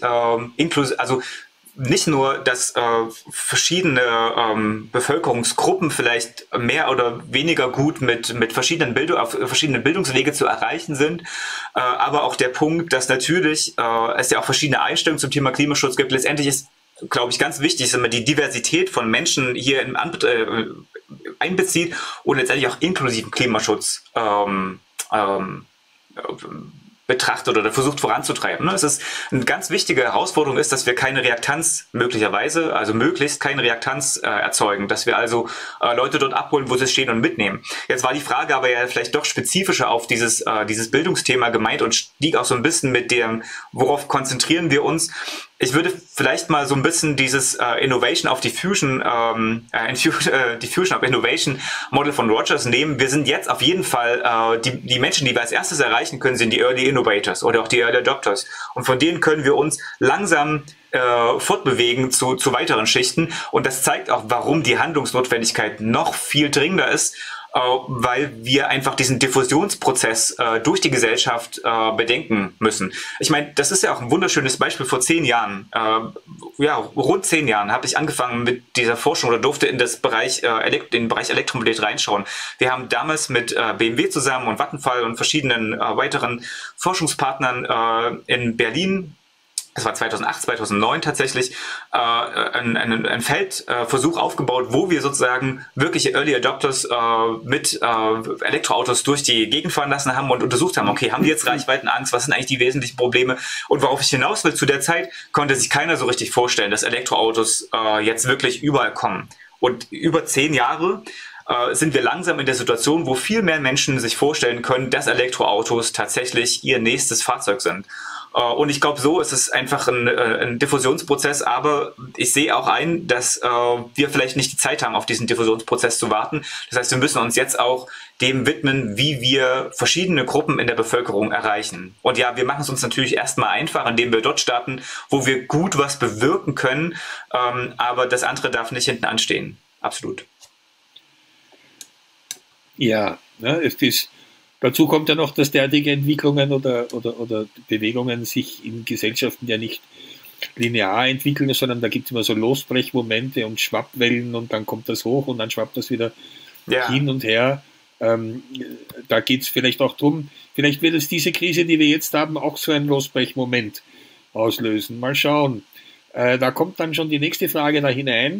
nicht nur, dass verschiedene Bevölkerungsgruppen vielleicht mehr oder weniger gut mit verschiedenen Bildungswege zu erreichen sind, aber auch der Punkt, dass natürlich es ja auch verschiedene Einstellungen zum Thema Klimaschutz gibt. Letztendlich ist, glaube ich, ganz wichtig, dass man die Diversität von Menschen hier einbezieht und letztendlich auch inklusiven Klimaschutz betrachtet oder versucht voranzutreiben. Es ist eine ganz wichtige Herausforderung ist, dass wir keine Reaktanz möglichst keine Reaktanz erzeugen, dass wir also Leute dort abholen, wo sie stehen und mitnehmen. Jetzt war die Frage aber ja vielleicht doch spezifischer auf dieses Bildungsthema gemeint und stieg auch so ein bisschen mit dem, worauf konzentrieren wir uns. Ich würde vielleicht mal so ein bisschen dieses Innovation of Diffusion, Diffusion of Innovation Model von Rogers nehmen. Wir sind jetzt auf jeden Fall, die Menschen, die wir als erstes erreichen können, sind die Early Innovators oder auch die Early Adopters. Und von denen können wir uns langsam fortbewegen zu weiteren Schichten. Und das zeigt auch, warum die Handlungsnotwendigkeit noch viel dringender ist, weil wir einfach diesen Diffusionsprozess durch die Gesellschaft bedenken müssen. Ich meine, das ist ja auch ein wunderschönes Beispiel. Vor 10 Jahren, rund 10 Jahren habe ich angefangen mit dieser Forschung oder durfte in den Bereich Elektromobilität reinschauen. Wir haben damals mit BMW zusammen und Vattenfall und verschiedenen weiteren Forschungspartnern in Berlin, es war 2008, 2009 tatsächlich, ein Feldversuch aufgebaut, wo wir sozusagen wirkliche Early Adopters mit Elektroautos durch die Gegend fahren lassen haben und untersucht haben, okay, haben die jetzt Reichweitenangst, was sind eigentlich die wesentlichen Probleme? Und worauf ich hinaus will, zu der Zeit konnte sich keiner so richtig vorstellen, dass Elektroautos jetzt wirklich überall kommen. Und über 10 Jahre sind wir langsam in der Situation, wo viel mehr Menschen sich vorstellen können, dass Elektroautos tatsächlich ihr nächstes Fahrzeug sind. Und ich glaube, so ist es einfach ein Diffusionsprozess, aber ich sehe auch ein, dass wir vielleicht nicht die Zeit haben, auf diesen Diffusionsprozess zu warten. Das heißt, wir müssen uns jetzt auch dem widmen, wie wir verschiedene Gruppen in der Bevölkerung erreichen. Und ja, wir machen es uns natürlich erstmal einfach, indem wir dort starten, wo wir gut was bewirken können, aber das andere darf nicht hinten anstehen. Absolut. Ja, dazu kommt ja noch, dass derartige Entwicklungen oder Bewegungen sich in Gesellschaften ja nicht linear entwickeln, sondern da gibt es immer so Losbrechmomente und Schwappwellen und dann kommt das hoch und dann schwappt das wieder hin und her. Da geht es vielleicht auch darum, vielleicht wird es diese Krise, die wir jetzt haben, auch so ein Losbrechmoment auslösen. Mal schauen. Da kommt dann schon die nächste Frage da hinein.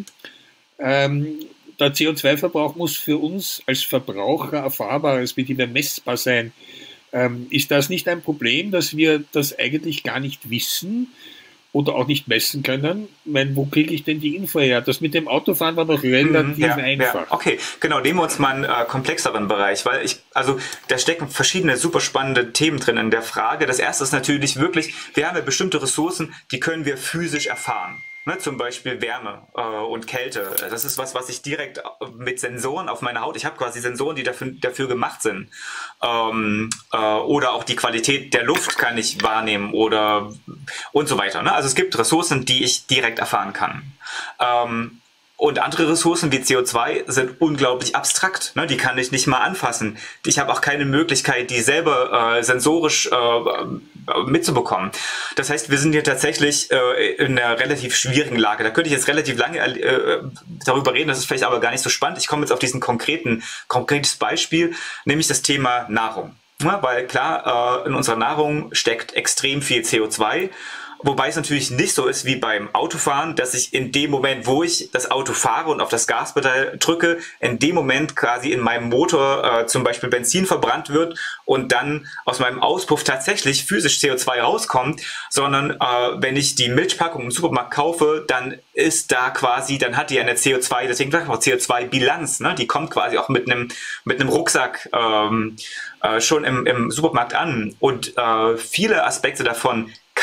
Der CO2-Verbrauch muss für uns als Verbraucher erfahrbar, respektive messbar sein. Ist das nicht ein Problem, dass wir das eigentlich gar nicht wissen oder auch nicht messen können? Ich meine, wo kriege ich denn die Info her? Das mit dem Autofahren war noch relativ einfach. Ja. Okay, genau, nehmen wir uns mal einen komplexeren Bereich, weil da stecken verschiedene super spannende Themen drin in der Frage. Das erste ist natürlich wirklich, wir haben ja bestimmte Ressourcen, die können wir physisch erfahren. Zum Beispiel Wärme und Kälte. Das ist was ich direkt mit Sensoren auf meiner Haut, ich habe quasi Sensoren, die dafür gemacht sind. Oder auch die Qualität der Luft kann ich wahrnehmen und so weiter. Also es gibt Ressourcen, die ich direkt erfahren kann. Und andere Ressourcen wie CO2 sind unglaublich abstrakt. Die kann ich nicht mal anfassen. Ich habe auch keine Möglichkeit, die selber sensorisch mitzubekommen. Das heißt, wir sind hier tatsächlich in einer relativ schwierigen Lage. Da könnte ich jetzt relativ lange darüber reden, das ist vielleicht aber gar nicht so spannend. Ich komme jetzt auf diesen konkretes Beispiel, nämlich das Thema Nahrung. Weil klar, in unserer Nahrung steckt extrem viel CO2. Wobei es natürlich nicht so ist wie beim Autofahren, dass ich in dem Moment, wo ich das Auto fahre und auf das Gaspedal drücke, in dem Moment quasi in meinem Motor zum Beispiel Benzin verbrannt wird und dann aus meinem Auspuff tatsächlich physisch CO2 rauskommt, sondern wenn ich die Milchpackung im Supermarkt kaufe, dann ist da quasi, dann hat die eine CO2, deswegen sage ich auch CO2-Bilanz, die kommt quasi auch mit einem Rucksack schon im Supermarkt an und viele Aspekte davon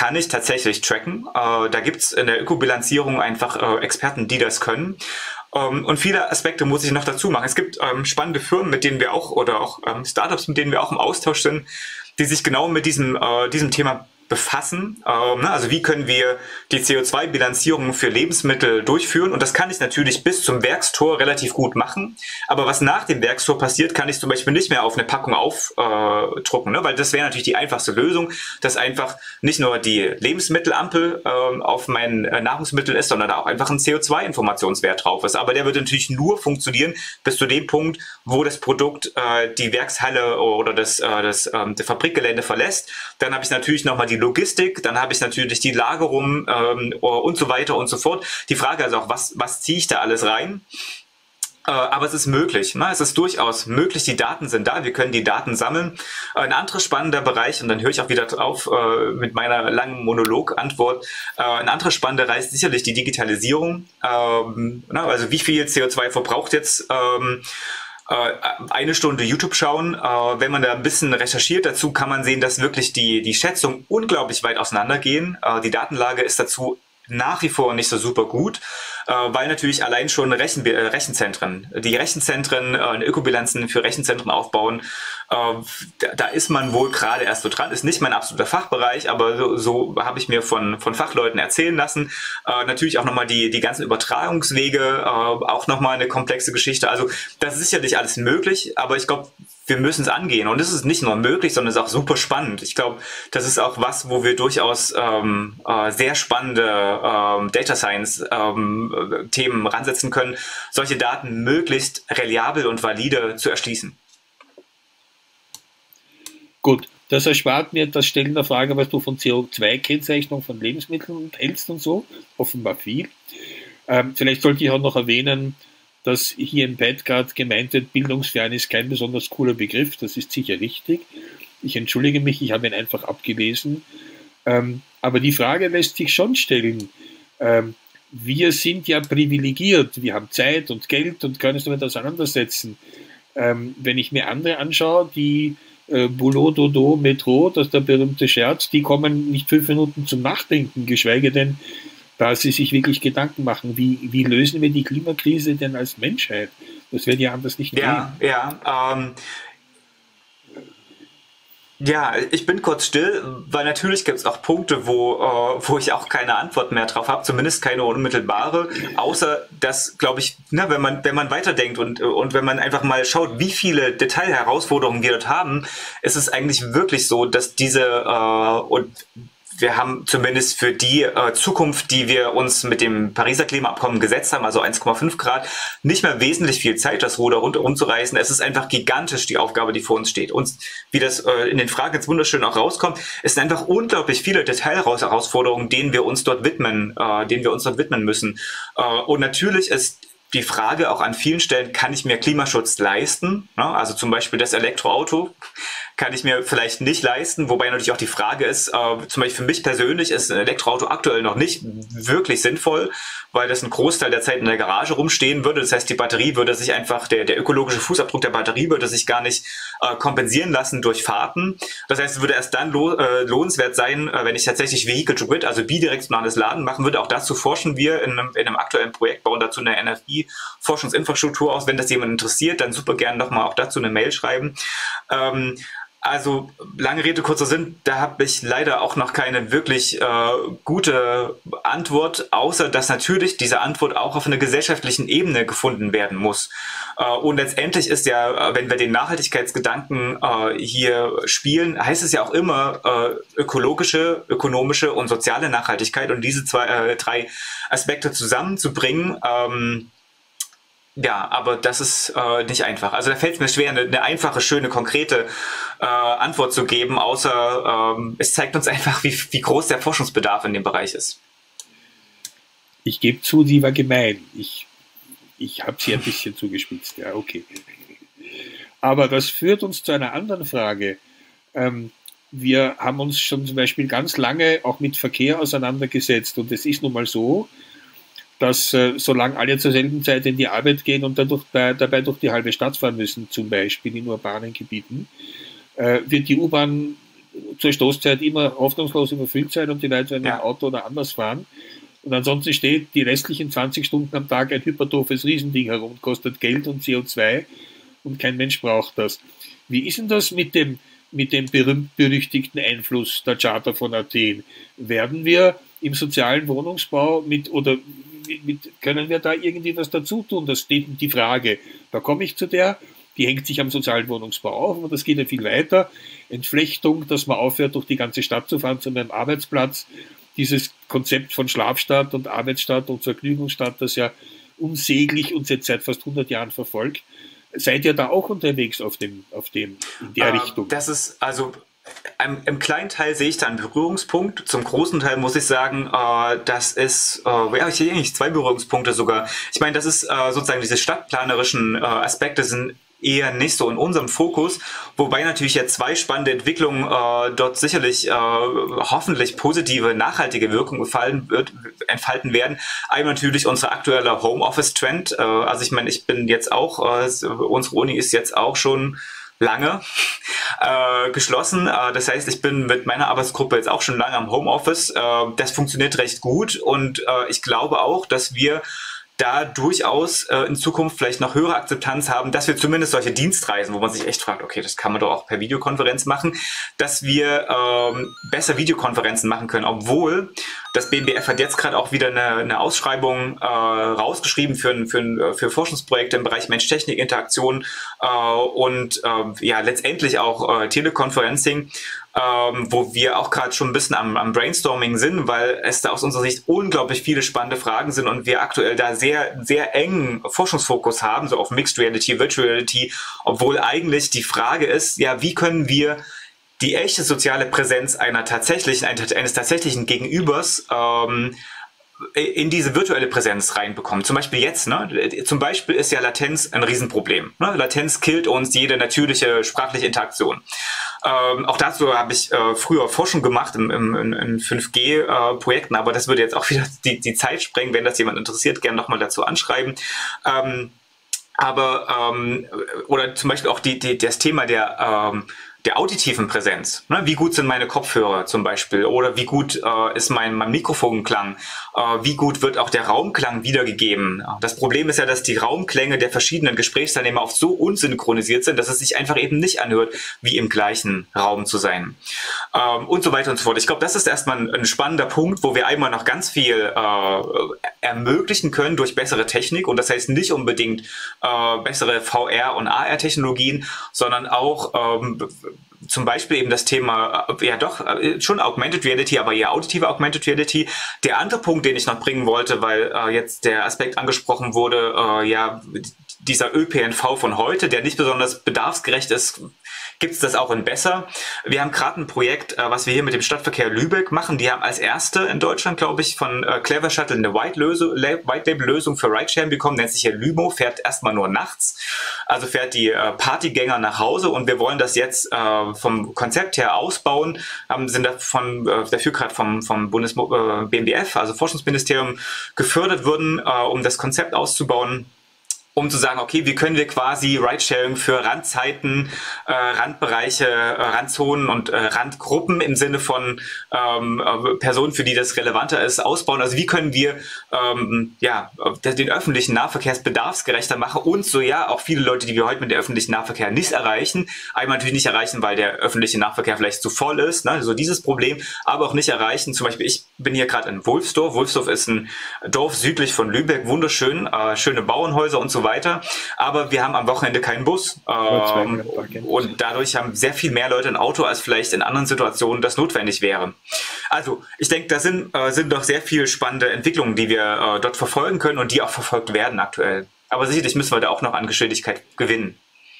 kann ich tatsächlich tracken. Da gibt's in der Ökobilanzierung einfach Experten, die das können. Und viele Aspekte muss ich noch dazu machen. Es gibt spannende Firmen, mit denen wir auch, oder auch Startups, mit denen wir auch im Austausch sind, die sich genau mit diesem Thema befassen. Also wie können wir die CO2-Bilanzierung für Lebensmittel durchführen? Und das kann ich natürlich bis zum Werkstor relativ gut machen. Aber was nach dem Werkstor passiert, kann ich zum Beispiel nicht mehr auf eine Packung aufdrucken, ne? Weil das wäre natürlich die einfachste Lösung, dass einfach nicht nur die Lebensmittelampel auf mein Nahrungsmittel ist, sondern da auch einfach ein CO2-Informationswert drauf ist. Aber der wird natürlich nur funktionieren bis zu dem Punkt, wo das Produkt die Werkshalle oder das Fabrikgelände verlässt. Dann habe ich natürlich nochmal die Logistik, dann habe ich natürlich die Lagerung und so weiter und so fort. Die Frage ist auch, was ziehe ich da alles rein? Aber es ist möglich. Ne? Es ist durchaus möglich. Die Daten sind da. Wir können die Daten sammeln. Ein anderer spannender Bereich, und dann höre ich auch wieder auf mit meiner langen Monologantwort. Ein anderer spannender Bereich ist sicherlich die Digitalisierung. Also wie viel CO2 verbraucht jetzt eine Stunde YouTube schauen. Wenn man da ein bisschen recherchiert dazu, kann man sehen, dass wirklich die Schätzungen unglaublich weit auseinandergehen. Die Datenlage ist dazu nach wie vor nicht so super gut, weil natürlich allein schon Rechenzentren, die Rechenzentren, Ökobilanzen für Rechenzentren aufbauen, da ist man wohl gerade erst so dran, ist nicht mein absoluter Fachbereich, aber so habe ich mir von Fachleuten erzählen lassen. Natürlich auch nochmal die ganzen Übertragungswege, auch nochmal eine komplexe Geschichte. Also das ist sicherlich alles möglich, aber ich glaube, wir müssen es angehen. Und es ist nicht nur möglich, sondern es ist auch super spannend. Ich glaube, das ist auch was, wo wir durchaus sehr spannende Data Science Themen ransetzen können, solche Daten möglichst reliabel und valide zu erschließen. Gut, das erspart mir das Stellen der Frage, was du von CO2-Kennzeichnung von Lebensmitteln hältst und so. Offenbar viel. Vielleicht sollte ich auch noch erwähnen, dass hier im Pad gerade gemeint wird, bildungsfern ist kein besonders cooler Begriff. Das ist sicher richtig. Ich entschuldige mich, ich habe ihn einfach abgelesen. Aber die Frage lässt sich schon stellen. Wir sind ja privilegiert. Wir haben Zeit und Geld und können uns damit auseinandersetzen. Wenn ich mir andere anschaue, die Boulot, Dodo, Metro, das ist der berühmte Scherz, die kommen nicht 5 Minuten zum Nachdenken, geschweige denn, dass sie sich wirklich Gedanken machen, wie lösen wir die Klimakrise denn als Menschheit? Das wird ja anders nicht gehen. Ja, ich bin kurz still, weil natürlich gibt es auch Punkte, wo ich auch keine Antwort mehr drauf habe, zumindest keine unmittelbare, außer dass, glaube ich, wenn man weiterdenkt und wenn man einfach mal schaut, wie viele Detailherausforderungen wir dort haben, ist es eigentlich wirklich so, dass wir haben zumindest für die Zukunft, die wir uns mit dem Pariser Klimaabkommen gesetzt haben, also 1,5 Grad, nicht mehr wesentlich viel Zeit, das Ruder rumzureißen. Es ist einfach gigantisch, die Aufgabe, die vor uns steht. Und wie das in den Fragen jetzt wunderschön auch rauskommt, es sind einfach unglaublich viele Detailherausforderungen, denen wir uns dort widmen müssen. Und natürlich ist die Frage auch an vielen Stellen, kann ich mir Klimaschutz leisten? Also zum Beispiel das Elektroauto kann ich mir vielleicht nicht leisten, wobei natürlich auch die Frage ist, zum Beispiel für mich persönlich ist ein Elektroauto aktuell noch nicht wirklich sinnvoll, weil das einen Großteil der Zeit in der Garage rumstehen würde. Das heißt, die Batterie würde sich einfach, der ökologische Fußabdruck der Batterie würde sich gar nicht kompensieren lassen durch Fahrten. Das heißt, es würde erst dann lohnenswert sein, wenn ich tatsächlich Vehicle to Grid, also bidirektionales Laden machen würde. Auch dazu forschen wir in einem aktuellen Projekt, bauen dazu eine Energieforschungsinfrastruktur aus. Wenn das jemand interessiert, dann super gerne nochmal auch dazu eine Mail schreiben. Also lange Rede, kurzer Sinn, da habe ich leider auch noch keine wirklich gute Antwort, außer dass natürlich diese Antwort auch auf einer gesellschaftlichen Ebene gefunden werden muss. Und letztendlich ist ja, wenn wir den Nachhaltigkeitsgedanken hier spielen, heißt es ja auch immer ökologische, ökonomische und soziale Nachhaltigkeit, und diese drei Aspekte zusammenzubringen. Ja, aber das ist nicht einfach. Also da fällt es mir schwer, eine einfache, schöne, konkrete Antwort zu geben, außer es zeigt uns einfach, wie groß der Forschungsbedarf in dem Bereich ist. Ich gebe zu, die war gemein. Ich habe sie ein bisschen zugespitzt. Ja, okay. Aber das führt uns zu einer anderen Frage. Wir haben uns schon zum Beispiel ganz lange auch mit Verkehr auseinandergesetzt, und es ist nun mal so, dass solange alle zur selben Zeit in die Arbeit gehen und dabei durch die halbe Stadt fahren müssen, zum Beispiel in urbanen Gebieten, wird die U-Bahn zur Stoßzeit immer hoffnungslos überfüllt sein und die Leute werden mit dem Ja. Auto oder anders fahren. Und ansonsten steht die restlichen 20 Stunden am Tag ein hypertrophes Riesending herum und kostet Geld und CO2 und kein Mensch braucht das. Wie ist denn das mit dem berühmt-berüchtigten Einfluss der Charta von Athen? Werden wir im sozialen Wohnungsbau können wir da irgendwie was dazu tun? Das steht die Frage. Da komme ich zu der, die hängt sich am sozialen Wohnungsbau auf, und das geht ja viel weiter. Entflechtung, dass man aufhört, durch die ganze Stadt zu fahren zu meinem Arbeitsplatz. Dieses Konzept von Schlafstadt und Arbeitsstadt und Vergnügungsstadt, das ja unsäglich uns jetzt seit fast 100 Jahren verfolgt. Seid ihr da auch unterwegs in der Richtung? Das ist also im kleinen Teil sehe ich da einen Berührungspunkt. Zum großen Teil muss ich sagen, das ist, ich sehe eigentlich 2 Berührungspunkte sogar. Ich meine, das ist sozusagen diese stadtplanerischen Aspekte sind eher nicht so in unserem Fokus, wobei natürlich jetzt 2 spannende Entwicklungen dort sicherlich hoffentlich positive, nachhaltige Wirkung entfalten werden. Einmal natürlich unser aktueller Homeoffice-Trend. Also ich meine, ich bin jetzt auch, unsere Uni ist jetzt auch schon lange geschlossen. Das heißt, ich bin mit meiner Arbeitsgruppe jetzt auch schon lange am Homeoffice. Das funktioniert recht gut, und ich glaube auch, dass wir da durchaus in Zukunft vielleicht noch höhere Akzeptanz haben, dass wir zumindest solche Dienstreisen, wo man sich echt fragt, okay, das kann man doch auch per Videokonferenz machen, dass wir besser Videokonferenzen machen können, obwohl das BMBF hat jetzt gerade auch wieder eine Ausschreibung rausgeschrieben für Forschungsprojekte im Bereich Mensch-Technik-Interaktion und letztendlich auch Teleconferencing, wo wir auch gerade schon ein bisschen am Brainstorming sind, weil es da aus unserer Sicht unglaublich viele spannende Fragen sind und wir aktuell da sehr, sehr engen Forschungsfokus haben, so auf Mixed Reality, Virtual Reality, obwohl eigentlich die Frage ist, ja, wie können wir die echte soziale Präsenz eines tatsächlichen Gegenübers in diese virtuelle Präsenz reinbekommen. Zum Beispiel jetzt, Zum Beispiel ist ja Latenz ein Riesenproblem. Latenz killt uns jede natürliche sprachliche Interaktion. Auch dazu habe ich früher Forschung gemacht in 5G-Projekten, aber das würde jetzt auch wieder die Zeit sprengen. Wenn das jemand interessiert, gerne nochmal dazu anschreiben. Oder zum Beispiel auch das Thema der auditiven Präsenz. Wie gut sind meine Kopfhörer zum Beispiel? Oder wie gut ist mein Mikrofonklang? Wie gut wird auch der Raumklang wiedergegeben? Das Problem ist ja, dass die Raumklänge der verschiedenen Gesprächsteilnehmer oft so unsynchronisiert sind, dass es sich einfach eben nicht anhört, wie im gleichen Raum zu sein. Und so weiter und so fort. Ich glaube, das ist erstmal ein spannender Punkt, wo wir einmal noch ganz viel ermöglichen können durch bessere Technik. Und das heißt nicht unbedingt bessere VR- und AR-Technologien, sondern auch zum Beispiel eben das Thema, schon Augmented Reality, aber eher auditive Augmented Reality. Der andere Punkt, den ich noch bringen wollte, weil jetzt der Aspekt angesprochen wurde, dieser ÖPNV von heute, der nicht besonders bedarfsgerecht ist, gibt es das auch in besser. Wir haben gerade ein Projekt, was wir hier mit dem Stadtverkehr Lübeck machen. Die haben als erste in Deutschland, glaube ich, von Clever Shuttle eine White-Label-Lösung für Ridesharing bekommen, nennt sich hier Lymo, fährt erstmal nur nachts, also fährt die Partygänger nach Hause, und wir wollen das jetzt vom Konzept her ausbauen, sind dafür gerade vom BMBF, also Forschungsministerium, gefördert worden, um das Konzept auszubauen, um zu sagen, okay, wie können wir quasi Ridesharing für Randzeiten, Randbereiche, Randzonen und Randgruppen im Sinne von Personen, für die das relevanter ist, ausbauen. Also wie können wir den öffentlichen Nahverkehr bedarfsgerechter machen und auch viele Leute, die wir heute mit dem öffentlichen Nahverkehr nicht erreichen. Einmal natürlich nicht erreichen, weil der öffentliche Nahverkehr vielleicht zu voll ist, so dieses Problem, aber auch nicht erreichen. Zum Beispiel, ich bin hier gerade in Wulfsdorf. Wulfsdorf ist ein Dorf südlich von Lübeck, wunderschön, schöne Bauernhäuser und so weiter, aber wir haben am Wochenende keinen Bus und dadurch haben sehr viel mehr Leute ein Auto, als vielleicht in anderen Situationen das notwendig wäre. Also ich denke, da sind doch sehr viele spannende Entwicklungen, die wir dort verfolgen können und die auch verfolgt werden aktuell. Aber sicherlich müssen wir da auch noch an Geschwindigkeit gewinnen.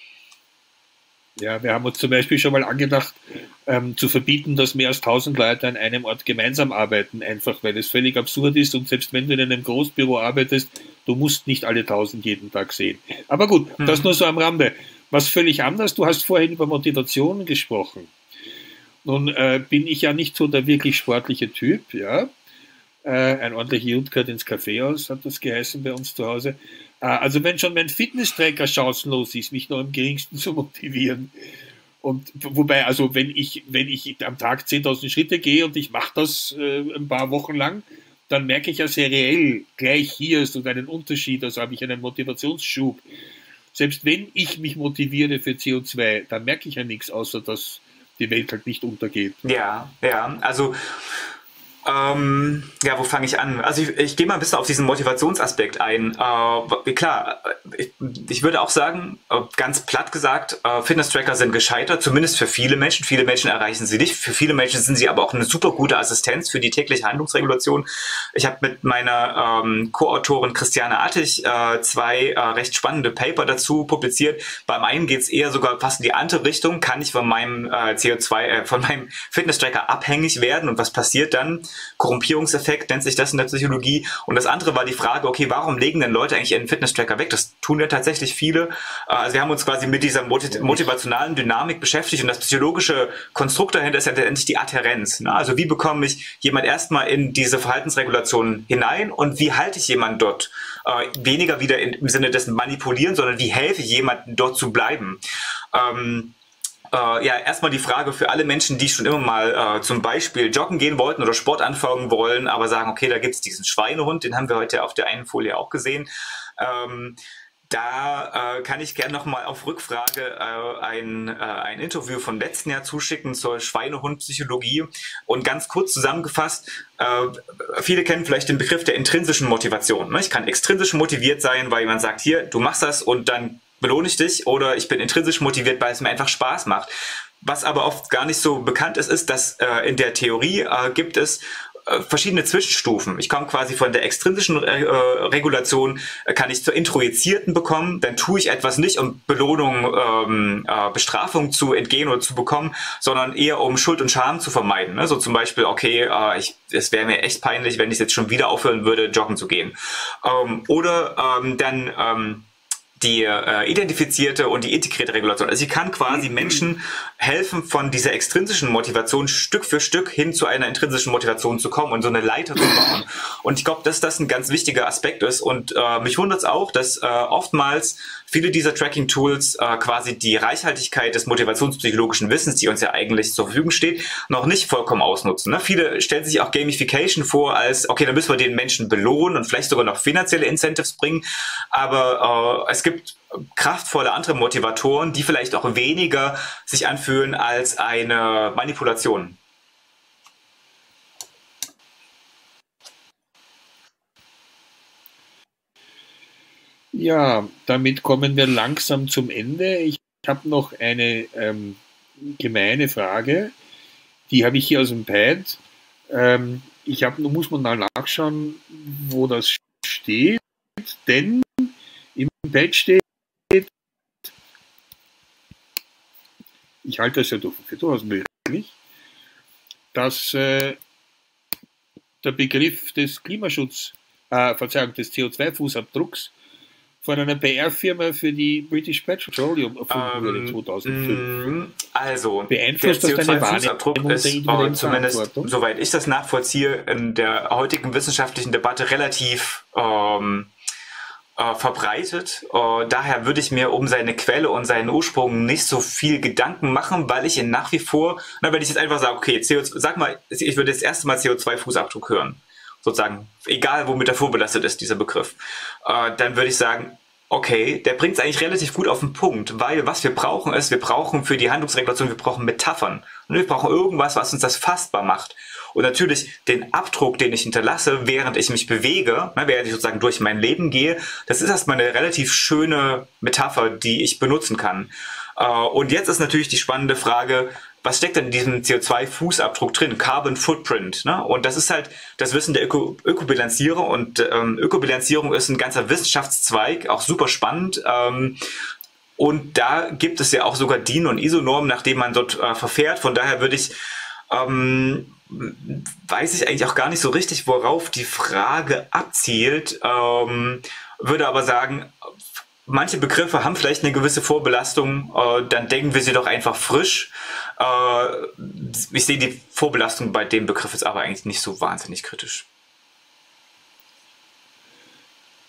Ja, wir haben uns zum Beispiel schon mal angedacht, zu verbieten, dass mehr als 1000 Leute an einem Ort gemeinsam arbeiten, einfach weil es völlig absurd ist, und selbst wenn du in einem Großbüro arbeitest, du musst nicht alle 1000 jeden Tag sehen. Aber gut, das nur so am Rande. Was völlig anders, du hast vorhin über Motivation gesprochen. Nun bin ich ja nicht so der wirklich sportliche Typ, ja. Ein ordentlicher Hund gehört ins Café aus, hat das geheißen bei uns zu Hause. Also wenn schon mein Fitness-Tracker chancenlos ist, mich noch am geringsten zu motivieren. Und wobei, also wenn ich am Tag 10.000 Schritte gehe und ich mache das ein paar Wochen lang, dann merke ich ja seriell gleich hier so einen Unterschied, also habe ich einen Motivationsschub. Selbst wenn ich mich motiviere für CO2, dann merke ich ja nichts, außer dass die Welt halt nicht untergeht. Ja, ja, also ja, wo fange ich an? Also ich gehe mal ein bisschen auf diesen Motivationsaspekt ein. Klar, ich würde auch sagen, ganz platt gesagt, Fitness-Tracker sind gescheitert, zumindest für viele Menschen. Viele Menschen erreichen sie nicht. Für viele Menschen sind sie aber auch eine super gute Assistenz für die tägliche Handlungsregulation. Ich habe mit meiner Co-Autorin Christiane Artig zwei recht spannende Paper dazu publiziert. Beim einen geht es eher sogar fast in die andere Richtung. Kann ich von meinem von meinem Fitness-Tracker abhängig werden und was passiert dann? Korrumpierungseffekt nennt sich das in der Psychologie. Und das andere war die Frage, okay, warum legen denn Leute eigentlich ihren Fitness-Tracker weg? Das tun ja tatsächlich viele. Also wir haben uns quasi mit dieser motivationalen Dynamik beschäftigt und das psychologische Konstrukt dahinter ist ja letztendlich die Adhärenz. Ne? Also wie bekomme ich jemand erstmal in diese Verhaltensregulation hinein und wie halte ich jemanden dort? Weniger wieder im Sinne dessen manipulieren, sondern wie helfe ich jemandem dort zu bleiben? Ja, erstmal die Frage für alle Menschen, die schon immer mal zum Beispiel joggen gehen wollten oder Sport anfangen wollen, aber sagen, okay, da gibt es diesen Schweinehund, den haben wir heute auf der einen Folie auch gesehen. Da kann ich gerne nochmal auf Rückfrage ein Interview vom letzten Jahr zuschicken zur Schweinehund-Psychologie. Und ganz kurz zusammengefasst, viele kennen vielleicht den Begriff der intrinsischen Motivation. Ne? Ich kann extrinsisch motiviert sein, weil jemand sagt, hier, du machst das und dann belohne ich dich, oder ich bin intrinsisch motiviert, weil es mir einfach Spaß macht. Was aber oft gar nicht so bekannt ist, ist, dass in der Theorie gibt es verschiedene Zwischenstufen. Ich komme quasi von der extrinsischen Regulation, kann ich zur introjizierten bekommen, dann tue ich etwas nicht, um Belohnung, Bestrafung zu entgehen oder zu bekommen, sondern eher um Schuld und Scham zu vermeiden. Ne? So zum Beispiel, okay, es wäre mir echt peinlich, wenn ich jetzt schon wieder aufhören würde, joggen zu gehen. Dann die identifizierte und die integrierte Regulation. Also sie kann quasi Menschen helfen, von dieser extrinsischen Motivation Stück für Stück hin zu einer intrinsischen Motivation zu kommen und so eine Leiter zu bauen. Und ich glaube, dass das ein ganz wichtiger Aspekt ist. Und mich wundert es auch, dass oftmals viele dieser Tracking-Tools quasi die Reichhaltigkeit des motivationspsychologischen Wissens, die uns ja eigentlich zur Verfügung steht, noch nicht vollkommen ausnutzen. Ne? Viele stellen sich auch Gamification vor als, okay, dann müssen wir den Menschen belohnen und vielleicht sogar noch finanzielle Incentives bringen. Aber es gibt kraftvolle andere Motivatoren, die vielleicht auch weniger sich anfühlen als eine Manipulation. Ja, damit kommen wir langsam zum Ende. Ich habe noch eine gemeine Frage, die habe ich hier aus dem Pad. Muss man mal nachschauen, wo das steht, denn im Pad steht, ich halte das ja für durchaus möglich, dass der Begriff des des CO2-Fußabdrucks von einer PR-Firma für die British Petroleum erfunden wurde 2005. Also, beeinflusst der das deine CO2-Fußabdruck ist zumindest, soweit ich das nachvollziehe, in der heutigen wissenschaftlichen Debatte relativ verbreitet. Daher würde ich mir um seine Quelle und seinen Ursprung nicht so viel Gedanken machen, weil ich ihn nach wie vor, wenn ich jetzt einfach sage, okay, sag mal, ich würde das erste Mal CO2-Fußabdruck hören, sozusagen, egal womit er vorbelastet ist, dieser Begriff, dann würde ich sagen, okay, der bringt es eigentlich relativ gut auf den Punkt, weil was wir brauchen ist, wir brauchen für die Handlungsregulation, wir brauchen Metaphern. Und wir brauchen irgendwas, was uns das fassbar macht. Und natürlich den Abdruck, den ich hinterlasse, während ich mich bewege, während ich sozusagen durch mein Leben gehe, das ist erstmal eine relativ schöne Metapher, die ich benutzen kann. Und jetzt ist natürlich die spannende Frage, was steckt denn in diesem CO2-Fußabdruck drin? Carbon Footprint. Ne? Und das ist halt das Wissen der Ökobilanzierer. Und Ökobilanzierung ist ein ganzer Wissenschaftszweig, auch super spannend. Und da gibt es ja auch sogar DIN- und ISO-Normen, nach denen man dort verfährt. Von daher weiß ich eigentlich auch gar nicht so richtig, worauf die Frage abzielt. Würde aber sagen, manche Begriffe haben vielleicht eine gewisse Vorbelastung, dann denken wir sie doch einfach frisch. Ich sehe die Vorbelastung bei dem Begriff jetzt aber eigentlich nicht so wahnsinnig kritisch.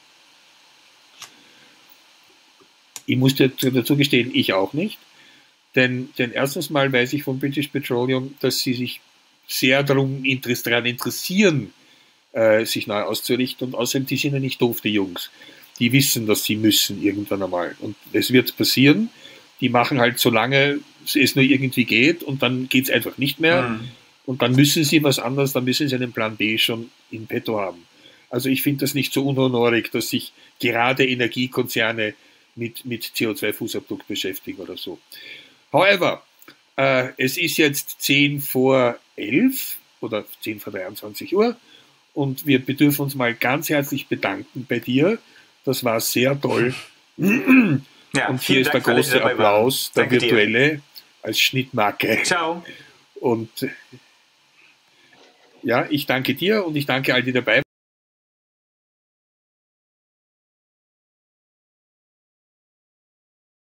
Ich muss dazu gestehen, ich auch nicht. Denn erstens mal weiß ich von British Petroleum, dass sie sich sehr daran interessieren, sich neu auszurichten. Und außerdem, die sind ja nicht doof, die Jungs. Die wissen, dass sie müssen irgendwann einmal. Und es wird passieren. Die machen halt, solange es nur irgendwie geht, und dann geht es einfach nicht mehr. Und dann müssen sie was anderes, dann müssen sie einen Plan B schon in petto haben. Also ich finde das nicht so unhonorig, dass sich gerade Energiekonzerne mit CO2-Fußabdruck beschäftigen oder so. However, es ist jetzt 10 vor 11 oder 10 vor 23 Uhr und wir dürfen uns mal ganz herzlich bedanken bei dir. Das war sehr toll. Ja, und hier ist der große Applaus, der virtuelle, als Schnittmarke. Ciao. Und ja, ich danke dir und ich danke all die dabei